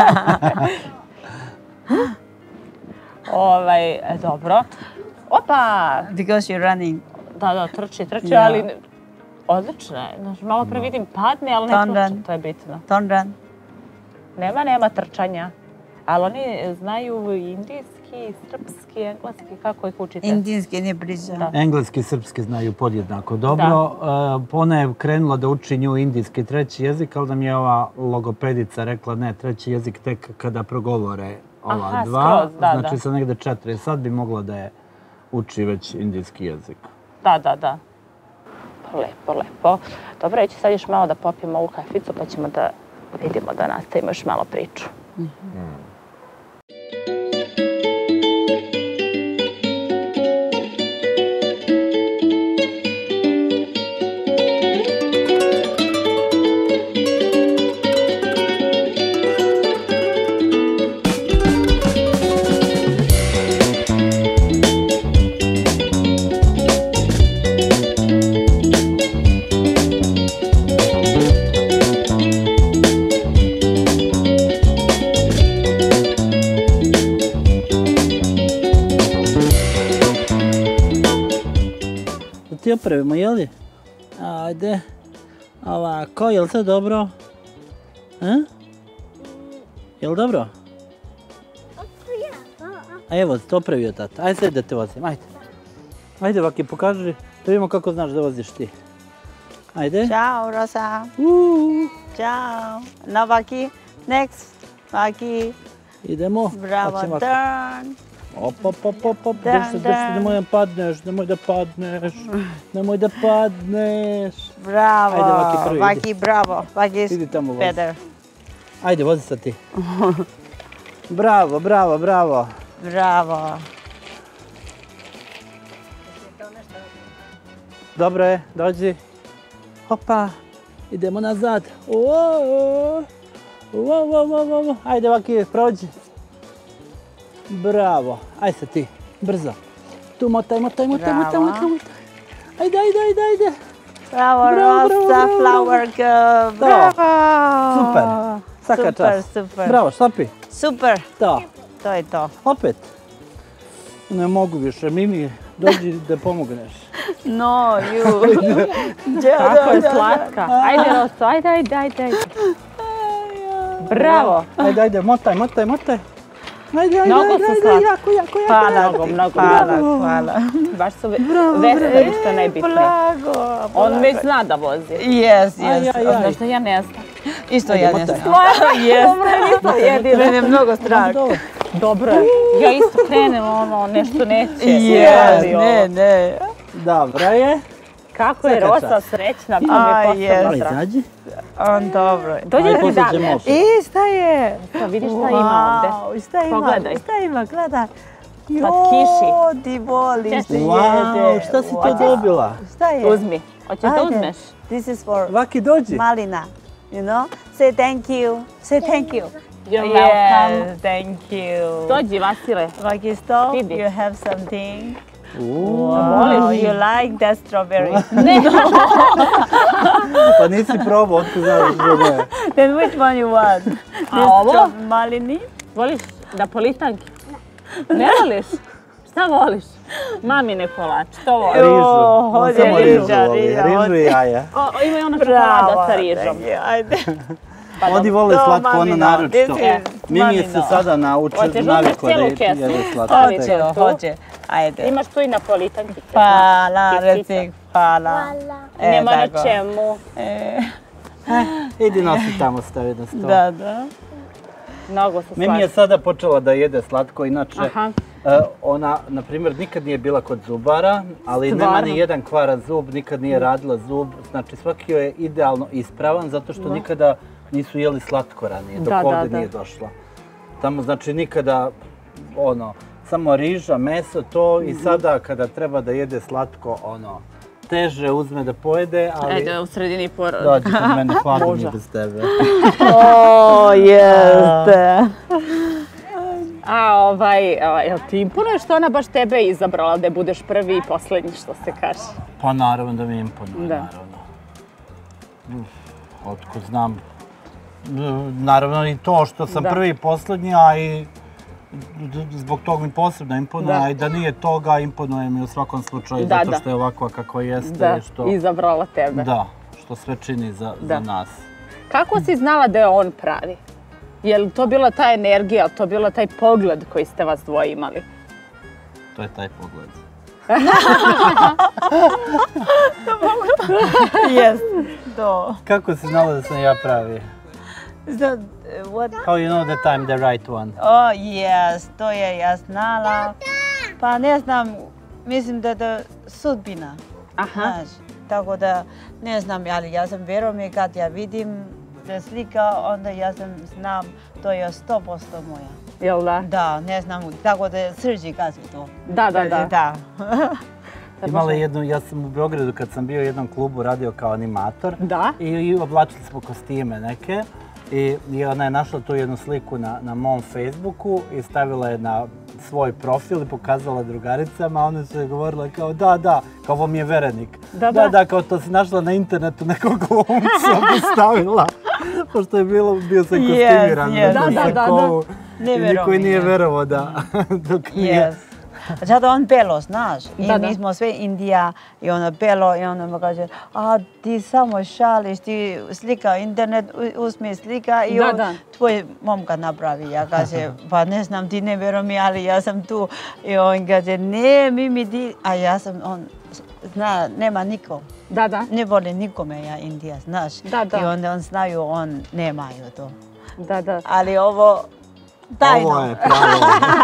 ovaj, e, dobro. Opa! Because you're running. Da, da, trči, trči, Ja. ali odlično je. Znaš, malo pre vidim padne, ali ne Don't trči, run. to je bitno. Don't run. Nema, nema trčanja. Ali oni znaju indijski, srpski, engleski, kako ih učite? Indijski ne priča. Da. Engleski i srpski znaju podjednako dobro. Uh, ona je krenula da uči nju indijski treći jezik, ali nam je ova logopedica rekla ne, treći jezik tek kada progovore ova Aha, dva. skroz, da, znači da. sa negde četiri. Sad bi mogla da je uči već indijski jezik. Da, da, da. Pa lepo, lepo. Dobro, ja ću sad još malo da popijemo ovu kaficu pa ćemo da vidimo da nastavimo još malo priču. Da ti opravimo, jeli? Ajde. Ovako, jel to dobro? A? Jel dobro? A evo, to opravio tata. Ajde sad da te vozim, ajde. Ajde, Vaki, pokaži, da vidimo kako znaš da voziš ti. Ajde. Ciao, Rosa. Uuu. Ciao. No, Vaki. Next. Vaki. Idemo. Bravo, Hoćemo ovako. turn. Op, op, op, op, op, Dan, drži se, drži se, dan. nemoj da padneš, nemoj da padneš, nemoj da padneš. Bravo. Ajde, Vaki, prvi, idi. Vaki, bravo. Vaki is Idi tamo vozi. better. Ajde, vozi sad ti. Bravo, bravo, bravo. Bravo. Dobro je, dođi. Hopa, idemo nazad. Uo, uo, uo, uo, uo. Ajde, Vaki, prođi. Bravo, aj sad ti, brzo. Tu motaj, motaj, motaj, motaj, Bravo. motaj, motaj. Ajde, ajde, ajde, ajde. Bravo, Bravo, bravo, Rosa, bravo, flower girl. To. Bravo. Super. Svaka Super, čast. super. Bravo, štopi. Super, To. to je to. Opet. Ne mogu više. Mimi, dođi da pomogneš. No, you. Kako je slatka. Ajde, Roso, ajde, ajde, ajde. ajde. Bravo. Ajde, ajde, motaj, motaj, motaj. Ajde, ajde, Mnogo ajde, su ajde, slatki. jako, jako, jako. Hvala Mnogo, ti, mnogo. hvala, hvala. Baš su veseli što najbitnije. Blago, On već zna da vozi. Yes, Aj, yes. aj, aj. Znaš da ja ne znam. Isto Ajde, ja ne motaj. znam. Yes. Mene je mnogo strah. Dobro je. Ja isto krenem, ono, nešto neće. Yes, Ali, ovo, ne, ne. Dobro je. Kako je Svaka Rosa čast. srećna, to mi A, je posebno yes. drago. Izađi. On dobro. Dođi Aj, da ti posle dam ćemo nešto. opet. I šta je? Pa vidiš šta ima ovde. Wow, šta ima? Pogledaj. Šta ima? Gledaj. Slatkiši. Jo, ti voliš Ćeš ti Wow, jede. šta si to Wow. dobila? Šta je? Uzmi. Hoćeš da Ajde. uzmeš? This is for Vaki, dođi. Malina. You know? Say thank you. Say thank you. You're welcome. Yes, thank you. Dođi, Vasile. Vaki, stop. Vidi. You have something. Uuu, Wow, you like that strawberry. pa nisi probao, otko znaš da ne. Then which one you want? A ovo? This Malini? Voliš napolitanke? Ne voliš? Šta voliš? Mamine kolače, to voliš. Rižu, Jo, on hoće samo riža, rižu voli, riža, rižu hoće. i jaja. O, o, ima i ona čokolada sa Bravo, rižom. thank you. Ajde. Oni vole To, slatko, ono mamino, naročito. this is Mimi je se mamino. sada naučila, Hoćeš navikla da cijelu je- kesu? jede slatko. Stavi Tek. ću. Hoće, hoće. Ajde. Imaš tu i napolitanke. Hvala, Kisica. recik, hvala. E, Nema na tako. čemu. E, Idi nosi tamo stavi na sto. da, da. Mnogo su Mimi je slatki. sada počela da jede slatko, inače Aha. e, ona, na primjer, nikad nije bila kod zubara, ali nema Stvarno? ni jedan kvaran zub, nikad nije radila zub, znači svaki joj je idealno ispravan zato što nikada nisu jeli slatko ranije, dok Da, da, ovdje da. nije došla. Tamo znači nikada, ono, samo riža, meso, to i sada kada treba da jede slatko, ono, teže uzme da pojede, ali Ajde, u sredini poroda. dođi kod mene, hladno mi je bez tebe. O, jeste. A ovaj, ovaj, jel ti imponuje što ona baš tebe izabrala da budeš prvi i poslednji, što se kaže? Pa naravno da mi imponuje, Da. naravno. Uf, otko znam. N- Naravno i to što sam Da. prvi i posljednji, a i d- d- zbog toga mi posebno imponuje, Da. a i da nije toga imponuje mi u svakom slučaju, Da, zato da. što je ovakva kako jeste Da, i što, izabrala tebe. da, što sve čini za, Da. za nas. Kako si znala da je on pravi? Je li to bila ta energija, je li to bila taj pogled koji ste vas dvoje imali? To je taj pogled. Yes. To. Kako si znala da sam ja pravi? So, uh, what? How you know that I'm the right one? Oh, yes, to je ja znala. Pa ne znam, mislim da je to sudbina. Aha. Znaš, tako da ne znam, ali ja sam vjerujem kad ja vidim da slika, onda ja sam znam to je sto posto moja. Jel da? Da, ne znam, tako da Srđi kaže to. Da, da, da. Da. Imala je jednu, ja sam u Beogradu kad sam bio u jednom klubu radio kao animator. Da? I, i oblačili smo kostime neke. I, i ona je našla tu jednu sliku na, na mom Facebooku i stavila je na svoj profil i pokazala drugaricama, a one su je govorile kao da, da, kao ovo mi je verenik. Da, da, da. da, kao to si našla na internetu nekog glumca postavila. Pošto je bilo, bio sam kostimiran. yes. na Da, da, da, da. sakovu. Ne I verujem niko i nije mi. verovao da, dok nije. Yes. Zato on belo, znaš. I Da, da. mi smo sve Indija i ono belo i ono mi kaže, a ti samo šališ, ti slika internet, u- uzmi slika i Da, on, da. tvoj momka napravi. Ja kaže, pa ne znam, ti ne vjerujem mi, ali ja sam tu. I on kaže, ne, Mimi, ti, a ja sam, on, zna, nema niko. Da, da. Ne voli nikome ja Indija, znaš. Da, da. I onda on znaju, on nemaju to. Da, da. Ali ovo, tajno. Ovo je pravo.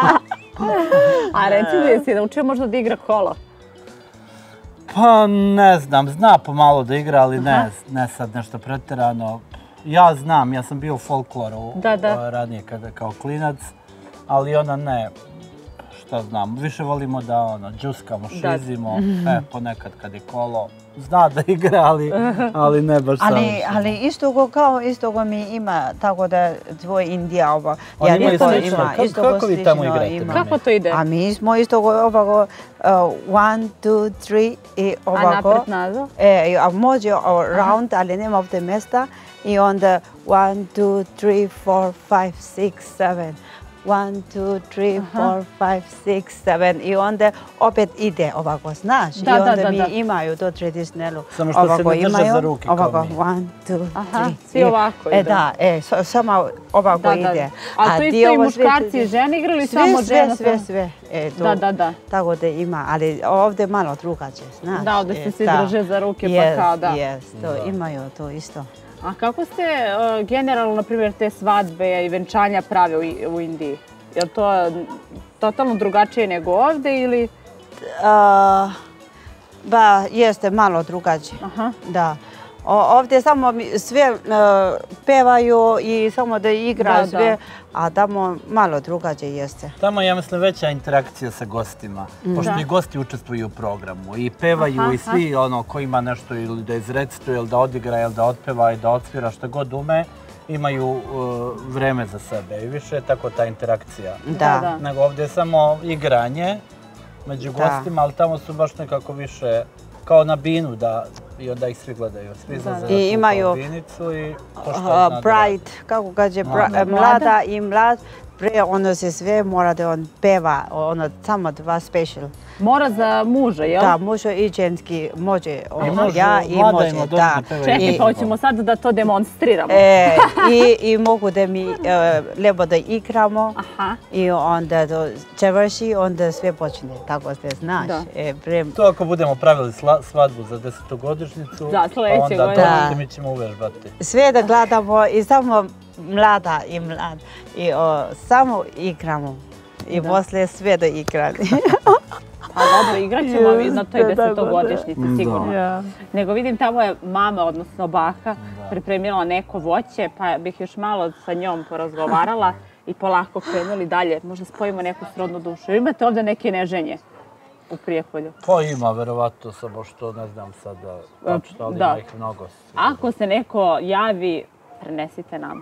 A reci mi, jesi naučio možda da igra kola? Pa ne znam, zna pomalo da igra, ali ne, ne sad nešto pretjerano. Ja znam, ja sam bio u folkloru Da, da. a, ranije kada kao klinac, ali ona ne, šta znam, više volimo da ono, džuskamo, Da. šizimo, e, ponekad kad je kolo. Zna da igra, ali, ali ne baš Ali, savršeno. ali isto go kao isto go mi ima, tako da tvoj Indija ovo. Oni imaju isto slično. ima, Kako- isto go kako vi tamo slično igrate, ima. mami? Kako to ide? A mi smo isto go ovako, uh, one, two, three i A ovako. napred nazad? E, a može o, round, ali nema ovdje mjesta I onda one, two, three, four, five, six, seven. One, two, three, four, five, six, seven. I onda opet ide ovako, znaš? Da, I onda da, da, mi da. imaju to tradicionalno. Samo što se Ovako ne drže imaju, za ruke kao ovako, mi. one, two, Aha, three. svi I- ovako E idu. da, e, so- samo ovako Da, da. ide. A to di isto i ovo sve- muškarci i žene igrali sve, samo sve, žena? sve, samo- sve. E, to, Da, da, da. Tako da ima, ali ovdje malo drugačije, znaš. Da, ovdje se e, svi da. drže za ruke, pa Yes, kao da. Yes, to imaju to isto. A kako ste uh, generalno, na primjer, te svadbe i venčanja prave u, I- u Indiji? Je li to mm, totalno drugačije nego ovdje ili... A, ba, jeste malo drugačije. Aha. Da. O, ovdje samo mi sve e, pevaju i samo da igra Da, da. sve, a tamo malo drugačije jeste. Tamo je, ja mislim, veća interakcija sa gostima, pošto Da. i gosti učestvuju u programu i pevaju Aha, i svi ono ko ima nešto ili da izrecituje ili da odigra ili da otpeva i da odsvira šta god ume, imaju uh, vreme za sebe i više je tako ta interakcija. Da. da. Nego ovdje je samo igranje među Da. gostima, ali tamo su baš nekako više kao na binu da i onda ih svi gledaju. Svi izlaze I na tu imaju, kao binicu i ko šta Uh, zna da bride, kako kaže, bra- Mlada. mlada i mlad, pre ono se sve mora da on peva, ono samo dva special. Mora za muža, jel? Da, mužo i ženski može, ono, može, ja i mlada može, ima dobro da. da peva. Čekaj, I- pa hoćemo sad da to demonstriramo. E, i, I mogu da mi uh, lepo da igramo Aha. i onda to završi, onda sve počne, tako se znaš. Da. E, pre, To ako budemo pravili sla- svadbu za desetogodišnjicu, Da, sledeće onda godine. dođite, Da. mi ćemo uvežbati. sve da gledamo i samo mlada i mlad i o, samo igramo. I Da. posle sve da igrali. A dobro, igrat ćemo vi na toj Jeste, tako da. desetogodišnjici sigurno. Ja. Nego vidim tamo je mama, odnosno baka, pripremila neko voće, pa bih još malo sa njom porazgovarala i polako krenuli dalje. Možda spojimo neku srodnu dušu. Imate ovdje neke neženje u Prijepolju? Pa ima, verovatno, samo što ne znam sada tačno, ali Da. ima ih mnogo. Ako se neko javi, prenesite nam.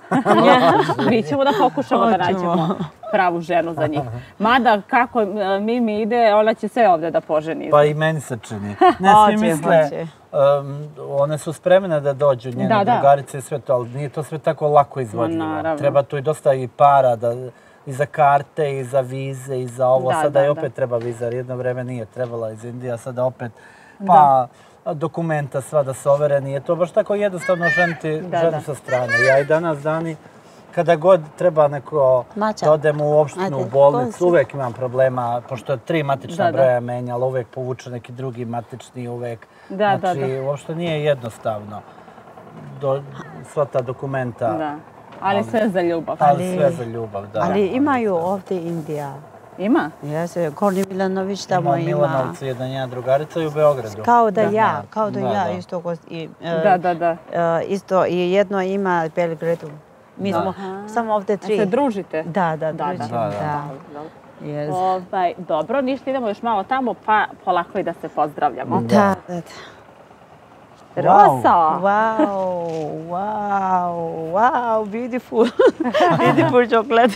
Mi ćemo da pokušamo da nađemo pravu ženu za njih. Mada kako e, Mimi ide, ona će sve ovdje da poženi. Pa i meni se čini. Ne, svi Hoće, misle, hoće. um, one su spremne da dođu, njene Da, da. drugarice i sve to, ali nije to sve tako lako izvodljivo. naravno. Treba tu i dosta i para, da, i za karte, i za vize, i za ovo. Da, Sada da, je da. opet treba viza, jer jedno vreme nije trebala iz Indije, a sada opet, pa dokumenta sva da se overe, nije to baš tako jednostavno ženiti Da, ženu da. sa strane. Ja i danas dani, kada god treba neko Mača. da odem u opštinu, u Ajde, bolnicu, ko si? uvek imam problema, pošto tri matična Da, da. broja menjala, uvek povuče neki drugi matični, uvek. Da, da, znači, da. uopšte nije jednostavno. Do, sva ta dokumenta, Da. Ali sve za ljubav. ali Ali- sve za ljubav, da. Ali imaju ovdje Indija. Ima? Jeste, Korni Milanović tamo Ima u ima. Milanovcu jedna njena drugarica i u Beogradu. Kao da ja, kao da Da, ja da. isto. ko- I, e, Da, da, da. e, isto i jedno ima u Belgradu. Mi smo samo ovdje tri. Se družite? Da, da, Da, družimo, da, da. Dobro. Yes. Ovaj, dobro, ništa, idemo još malo tamo, pa polako i da se pozdravljamo. Da, da, da. Rosa! Wow, wow, wow, beautiful. Beautiful chocolate.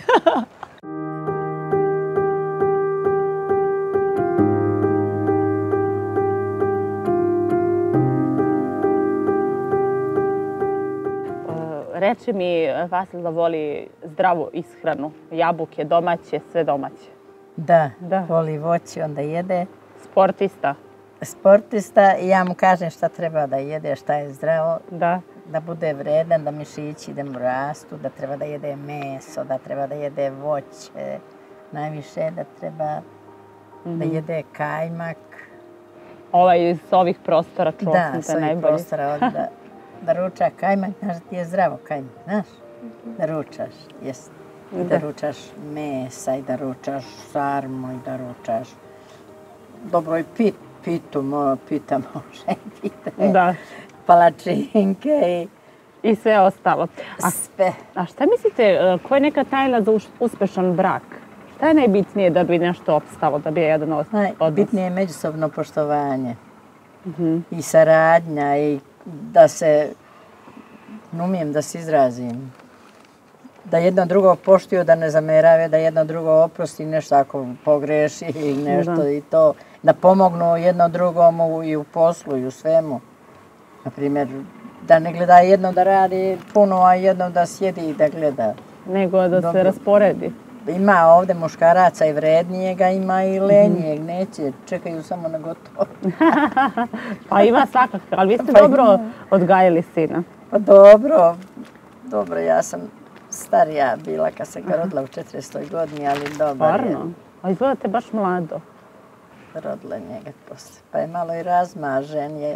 Reči mi, Vasil da voli zdravu ishranu, jabuke domaće, sve domaće. Da, Da. voli voće, onda jede. Sportista, Sportista i ja mu kažem šta treba da jede, šta je zdravo, da. da bude vredan, da mišići da mu rastu, da treba da jede meso, da treba da jede voće, najviše da treba da jede kajmak. Ovaj iz ovih prostora čuo Da, sam s te ovih najbolji. prostora ovdje da, da ruča kajmak, znaš da ti je zdravo kajmak, znaš? Da ručaš, jest. I da Da. ručaš mesa, i da ručaš sarmu, i da ručaš dobro i pit, pitu, mo, pita može i pita. Da. Palačinke I sve ostalo. A, i sve. a šta mislite, e, koja je neka tajna za uš- uspešan brak? Šta je najbitnije da bi nešto opstalo, da bi jedan os- odnos? Najbitnije je međusobno poštovanje i saradnja i da se, umijem da se izrazim, da jedno drugo poštuju, da ne zamerave, da jedno drugo oprosti nešto ako pogreši ili nešto Da. i to, da pomognu jedno drugom u- i u poslu i u svemu. Naprimjer, Da ne gleda jedno da radi puno, a jedno da sjedi i da gleda. Nego da Dobro. se rasporedi. Ima ovdje muškaraca i vrednijega, ima i lenijeg, neće, čekaju samo na gotovo. Pa ima svakako, ali vi ste Pa dobro ima. odgajali sina. Pa dobro, dobro, ja sam starija bila kad sam ga rodila u četrdesetoj godini, ali dobar je. Stvarno? A izgledate baš mlado. Rodila njega poslije, pa je malo i razmažen je.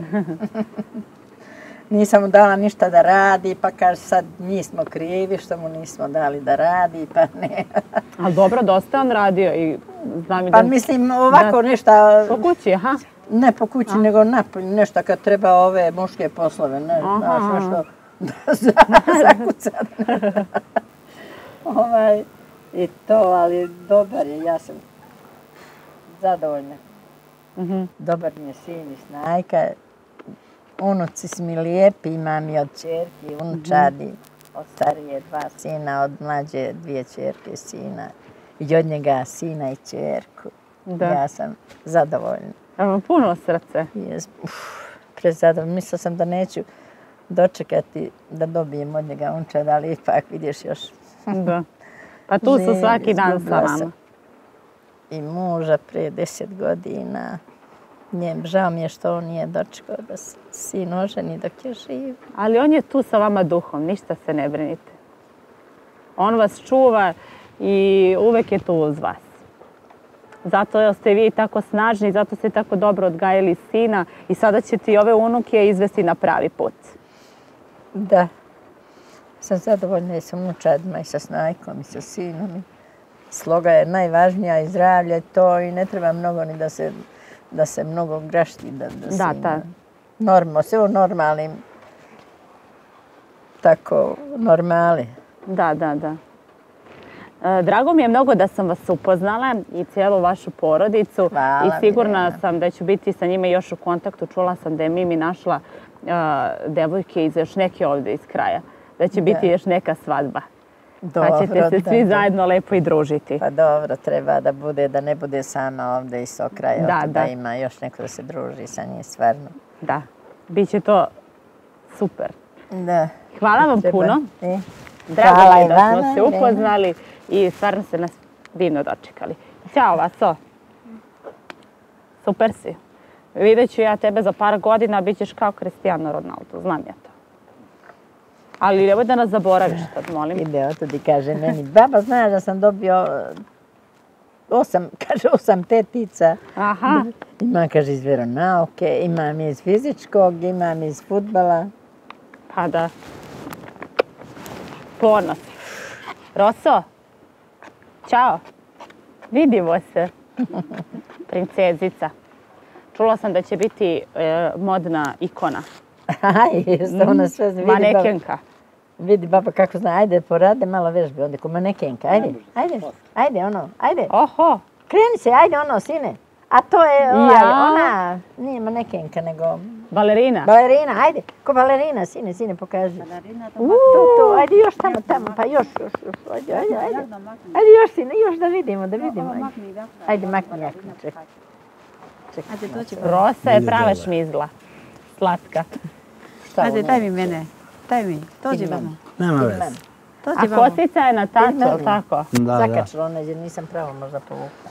Nisam mu dala ništa da radi, pa kaže sad mi smo krivi što mu nismo dali da radi, pa ne. Ali dobro, dosta on radio i znam i Pa da... mislim ovako Da. nešto, Po kući, aha. ne po kući, nego napolje, nešto kad treba ove muške poslove, ne, Aha. znaš, nešto da za- zakucat. ovaj, i to, ali dobar je, ja sam zadovoljna. Mhm. Dobar mi je sin i snajka. Unuci su mi lijepi, imam i od čerki, unučadi. Od starije dva sina, od mlađe dvije čerke sina. I od njega sina i čerku. Da. Ja sam zadovoljna. Evo, puno srce. Jes, uf, prezadovoljna. Mislila sam da neću dočekati da dobijem od njega unčad, ali ipak vidiš još. Da. Pa tu su Živi, svaki dan sa izgubila vama. sam i muža prije deset godina. Njem, žao mi je što on nije dočekao da se sin oženi dok je živ. Ali on je tu sa vama duhom, ništa se ne brinite. On vas čuva i uvek je tu uz vas. Zato ste vi tako snažni, zato ste tako dobro odgajali sina i sada ćete i ove unuke izvesti na pravi put. Da. Sam zadovoljna i sa unučadima i sa snajkom i sa sinom. Sloga je najvažnija i zdravlje to i ne treba mnogo ni da se, da se mnogo grašti. Da, da, Da, se ta. Normo, sve u normalnim, tako, normali. Da, da, da. E, Drago mi je mnogo da sam vas upoznala i cijelu vašu porodicu. Hvala, I sigurna Mirjana. sam da ću biti sa njima još u kontaktu. Čula sam da je Mimi našla e, devojke iz još neke ovdje iz kraja. Da će biti još neka svadba. Pa ćete Dobro, se da, svi da. zajedno lepo i družiti. Pa dobro, treba da bude, da ne bude sama ovdje iz okraja, Da, da, da. da ima još neko da se druži sa njim, stvarno. Da, bit će to super. Da. Hvala vam Treba. puno. I? Drago Hvala mi je i da smo vama, se Irena. upoznali i stvarno ste nas divno dočekali. Ćao, Vaso. Super si. Vidjet ću ja tebe za par godina, bit ćeš kao Cristiano Ronaldo, znam ja to. Ali nemoj da nas zaboraviš tad, molim. Ide otud i kaže meni, baba, znaš da sam dobio osam, kaže, osam tetica. Aha, Imam, kaže, iz vjeronauke, imam iz fizičkog, imam iz fudbala. pa da. Ponos. Roso, ćao. Vidimo se. Princezica. Čula sam da će biti e, modna ikona. Aj, jeste, ona sve vidi. Baba, Manekenka. vidi baba kako zna, ajde, porade malo vežbe, onda ko manekenka, ajde, ajde, ajde, ono, ajde. Oho, Kreni se, ajde ono, sine. A to je ovaj, Ja. ona, nije manekenka, nego balerina. balerina, ajde, ko balerina, sine, sine, pokaži. Balerina, to, to, ajde još tamo, tamo, pa još, još, još, ajde, ajde, ajde. Ajde još, sine, još da vidimo, da vidimo, ajde. Ajde, makni jaknu, čekaj. Čekaj, Rosa je prava šmizla. Slatka. šta Ajde, ono? daj mi mene. Daj mi. Dođi Idem. vamo. Nema Idem. veze. A Dođi vamo. kosica je na tacu, Idem. jel tako? Da, da. Zakačila ona, jer nisam pravo možda povukla.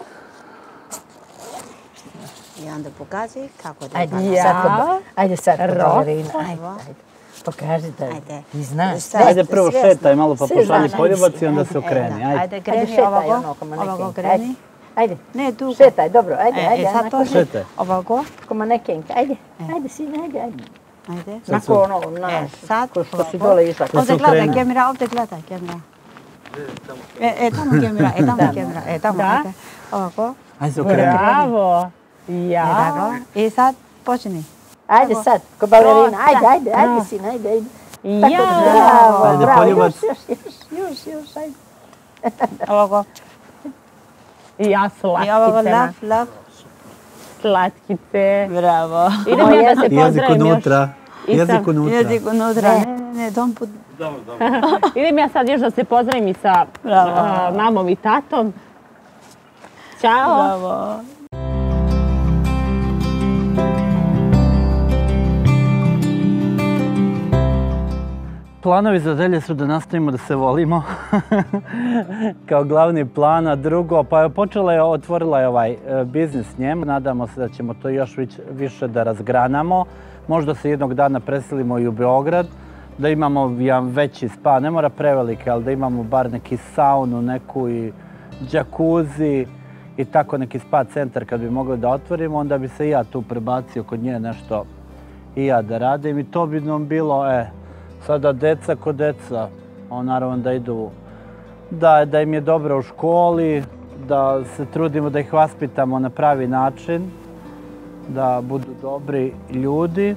I onda pokaži kako da Ajde, Ja. sad kod, ajde sad kod Rosa. balerina, ajde, ajde. Pokaži da Ajde. ti znaš. Sad. Ajde prvo Svjesno. šetaj malo pa Sve pošalji znaš. poljubac i onda se E, okreni. da. Ajde. Ajde, Ajde, kreni šetaj ovako. ono ko manekenka. Ovako Ajde. kreni. Ajde, Ne, dugo. šetaj, dobro, ajde, E, ajde. e, sad onako, to Šetaj. ovako. ko manekenka, ajde. Ajde, sine, ajde, ajde. Ajde. Nako ono, E, znaš, sad ko što si ovako. dole išla. Ko Ovdje se gledaj, okrene. kamera, ovdje gledaj, kamera. E, e, tamo kamera, e, tamo kamera, e, tamo, Da. ajde. Ovako. Ajde se okreni. Bravo. E, Ja. tako. I sad počni. Ajde sad, ko balerina, ajde, ajde, ajde, sine, ajde, ajde. Tako, Ja. bravo, Ajde, bravo, poljubac. još, još, još, još, još, ajde. Ovako. Ja I ovako, slatkice. laf, laf. Slatkice. Bravo. Idem ja da se Jezik pozdravim još. unutra. I sa- Jezik unutra. Jezik unutra. Ne, ne, ne, don't put. Idem ja sad još da se pozdravim i sa Bravo. a, mamom i tatom. Ćao. Bravo. Planovi za dalje su da nastavimo da se volimo kao glavni plan, a drugo, pa počela je, otvorila je ovaj biznis s njim. Nadamo se da ćemo to još više da razgranamo. Možda se jednog dana preselimo i u Beograd, da imamo jedan veći spa, ne mora prevelike, ali da imamo bar neki saunu, neku i džakuzi i tako neki spa centar kad bi mogli da otvorimo, onda bi se i ja tu prebacio kod nje nešto i ja da radim i to bi nam bilo, e, sada deca ko deca, on naravno da idu, da, da im je dobro u školi, da se trudimo da ih vaspitamo na pravi način, da budu dobri ljudi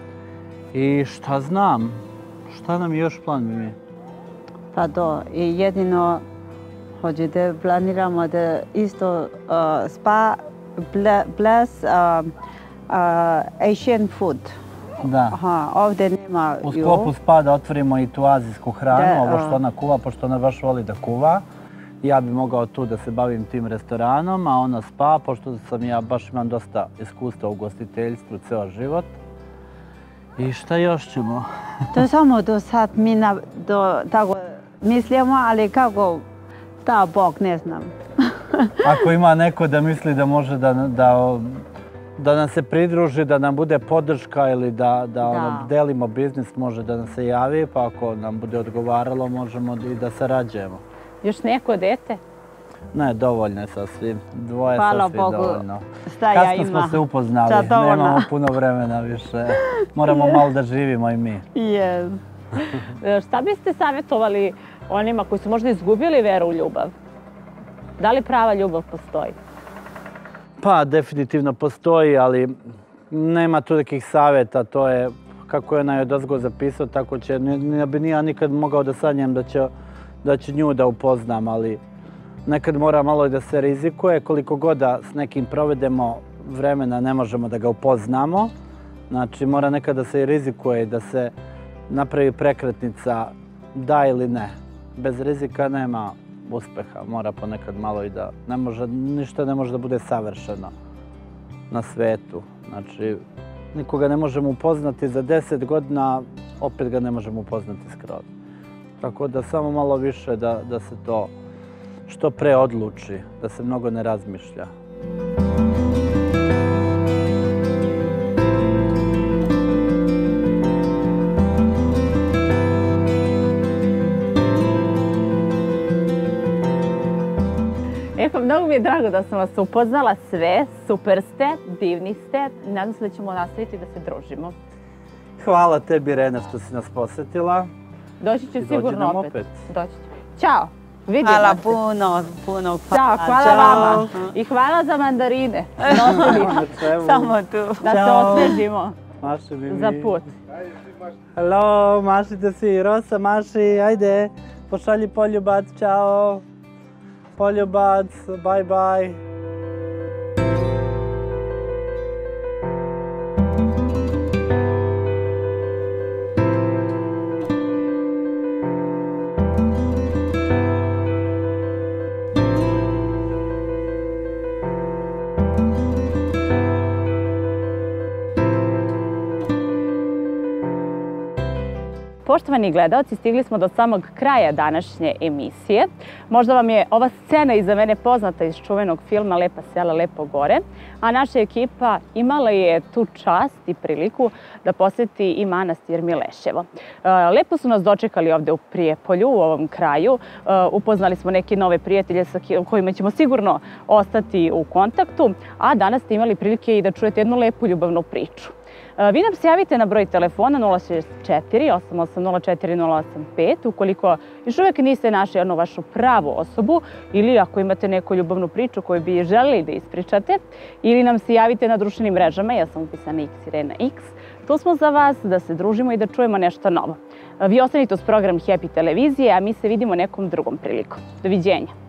i šta znam, šta nam je još plan mi? Pa do, i jedino hoće da planiramo da isto uh, spa plus uh, uh, Asian food. Da. Aha, ovdje nema... U sklopu spa da otvorimo i tu azijsku hranu, Da, ovo a. što ona kuva, pošto ona baš voli da kuva. Ja bi mogao tu da se bavim tim restoranom, a ona spa, pošto sam ja baš imam dosta iskustva u ugostiteljstvu, ceo život. I šta još ćemo? To je samo do sad mi na, do, tako mislimo, ali kako da Bog ne znam. Ako ima neko da misli da može da, da, da nam se pridruži, da nam bude podrška ili da, da, ono, delimo biznis, može da nam se javi, pa ako nam bude odgovaralo, možemo i da sarađujemo. Još neko dete? Ne, dovoljno je sasvim. Dvoje Hvala sasvim Bogu, dovoljno. šta ja Kasno smo ima. se upoznali, Šta dovoljno. nemamo puno vremena više. Moramo malo da živimo i mi. Yes. Šta biste savjetovali onima koji su možda izgubili veru u ljubav? Da li prava ljubav postoji? Pa, definitivno postoji, ali nema tu nekih savjeta. To je, kako je ona odozgo zapisao, tako će, ne bi ni ja nikad mogao da sanjam da će, da će nju da upoznam, ali nekad mora malo i da se rizikuje. Koliko god da s nekim provedemo vremena, ne možemo da ga upoznamo. Znači, mora nekad da se i rizikuje i da se napravi prekretnica da ili ne. Bez rizika nema uspeha. Mora ponekad malo i da... Ne može, ništa ne može da bude savršeno na svetu. Znači, nikoga ne možemo upoznati za deset godina, opet ga ne možemo upoznati skroz. Tako da samo malo više da, da se to što pre odluči, da se mnogo ne razmišlja. Eko, mnogo mi je drago da sam vas upoznala sve, super ste, divni ste. Nadam se da ćemo nastaviti da se družimo. Hvala tebi, Rena, što si nas posetila. Doći ću sigurno opet. opet. Doći ću. Ćao. Vidimo Hvala se. puno, puno Ćao, hvala vama. I hvala za mandarine. Nosili samo tu. da se osvežimo Maši mi mi. za put. Halo, mašite svi. Rosa, maši, ajde. Pošalji poljubac, čao. Poljubac, bye bye. Poštovani gledalci, stigli smo do samog kraja današnje emisije. Možda vam je ova scena iza mene poznata iz čuvenog filma Lepa sela, lepo gore, a naša ekipa imala je tu čast i priliku da poseti i manastir Mileševo. Lepo su nas dočekali ovde u Prijepolju, u ovom kraju. Upoznali smo neke nove prijatelje sa kojima ćemo sigurno ostati u kontaktu, a danas ste imali prilike i da čujete jednu lepu ljubavnu priču. Vi nam se javite na broj telefona nula šest četiri osam osam nula četiri nula osam pet ukoliko još uvijek niste našli jednu vašu pravu osobu ili ako imate neku ljubavnu priču koju bi želeli da ispričate, ili nam se javite na društvenim mrežama, ja sam upisana X Irena X. Tu smo za vas da se družimo i da čujemo nešto novo. Vi ostanite uz program Happy televizije, a mi se vidimo nekom drugom prilikom. Doviđenja.